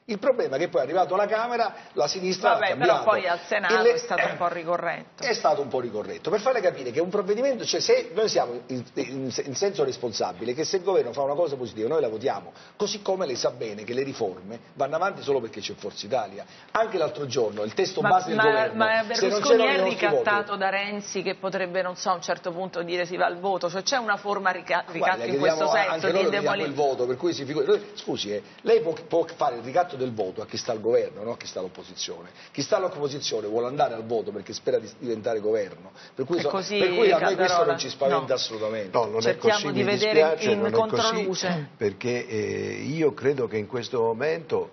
Il problema è che poi è arrivato alla Camera, la sinistra Vabbè, ha cambiato. però poi al Senato le... è stato un po' ricorretto. È stato un po' ricorretto, per farle capire che un provvedimento, cioè se noi siamo in, in, in senso responsabile, che se il governo fa una cosa positiva noi la votiamo, così come lei sa bene che le riforme vanno avanti solo perché c'è Forza Italia. Anche l'altro giorno il testo ma, base del ma, governo, ma se non Berlusconi c'erano è i nostri ricattato voti, da Renzi che potrebbe, non so, a un certo punto dire si va al voto, cioè c'è una forma rica ricatto Guarda, in questo senso anche di noi indebolire il voto, per cui si figura... Scusi, eh, lei può, può fare il ricatto del voto a chi sta al governo, non a chi sta all'opposizione. Chi sta all'opposizione vuole andare al voto perché spera di diventare governo, per cui, so, così, per cui a me questo non ci spaventa no. assolutamente. No, non Cerchiamo è così, di mi vedere dispiace, in non controluce. È così, perché eh, io credo che in questo momento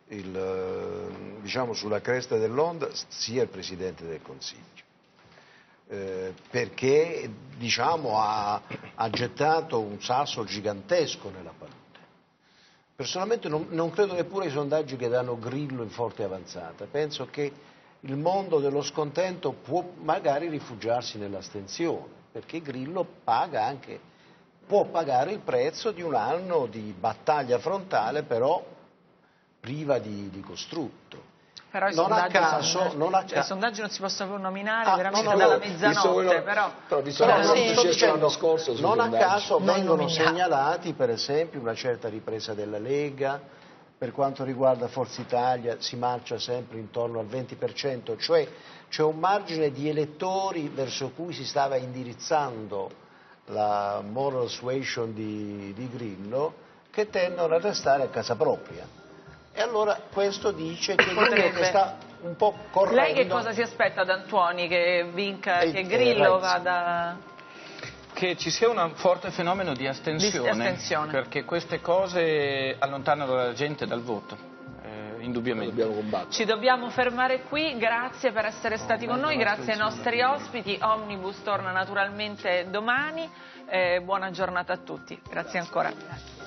il, diciamo, sulla cresta dell'onda sia il Presidente del Consiglio. Eh, perché diciamo, ha, ha gettato un sasso gigantesco nella palude. Personalmente non, non credo neppure ai sondaggi che danno Grillo in forte avanzata, penso che il mondo dello scontento può magari rifugiarsi nell'astensione, perché Grillo paga anche, può pagare il prezzo di un anno di battaglia frontale, però priva di, di costrutto. Però i non a caso, caso, non a cioè, ca- i sondaggi non si possono nominare ah, veramente no, no, dalla no, mezzanotte, quello, però, però visto però che non, è successo l'anno scorso sui non a sondaggi. caso non vengono nominati. segnalati per esempio una certa ripresa della Lega, per quanto riguarda Forza Italia si marcia sempre intorno al venti per cento, cioè c'è un margine di elettori verso cui si stava indirizzando la moral suasion di, di Grillo, che tendono a restare a casa propria. E allora questo dice che Grillo sta un po' correndo. Lei che cosa si aspetta da Antuoni, che vinca, E, che Grillo eh, vada... Che ci sia un forte fenomeno di astensione, Di astensione. perché queste cose allontanano la gente dal voto, eh, indubbiamente. Dobbiamo combattere. Ci dobbiamo fermare qui, grazie per essere stati con noi, grazie ai nostri ospiti. Omnibus torna naturalmente domani, eh, buona giornata a tutti, grazie ancora.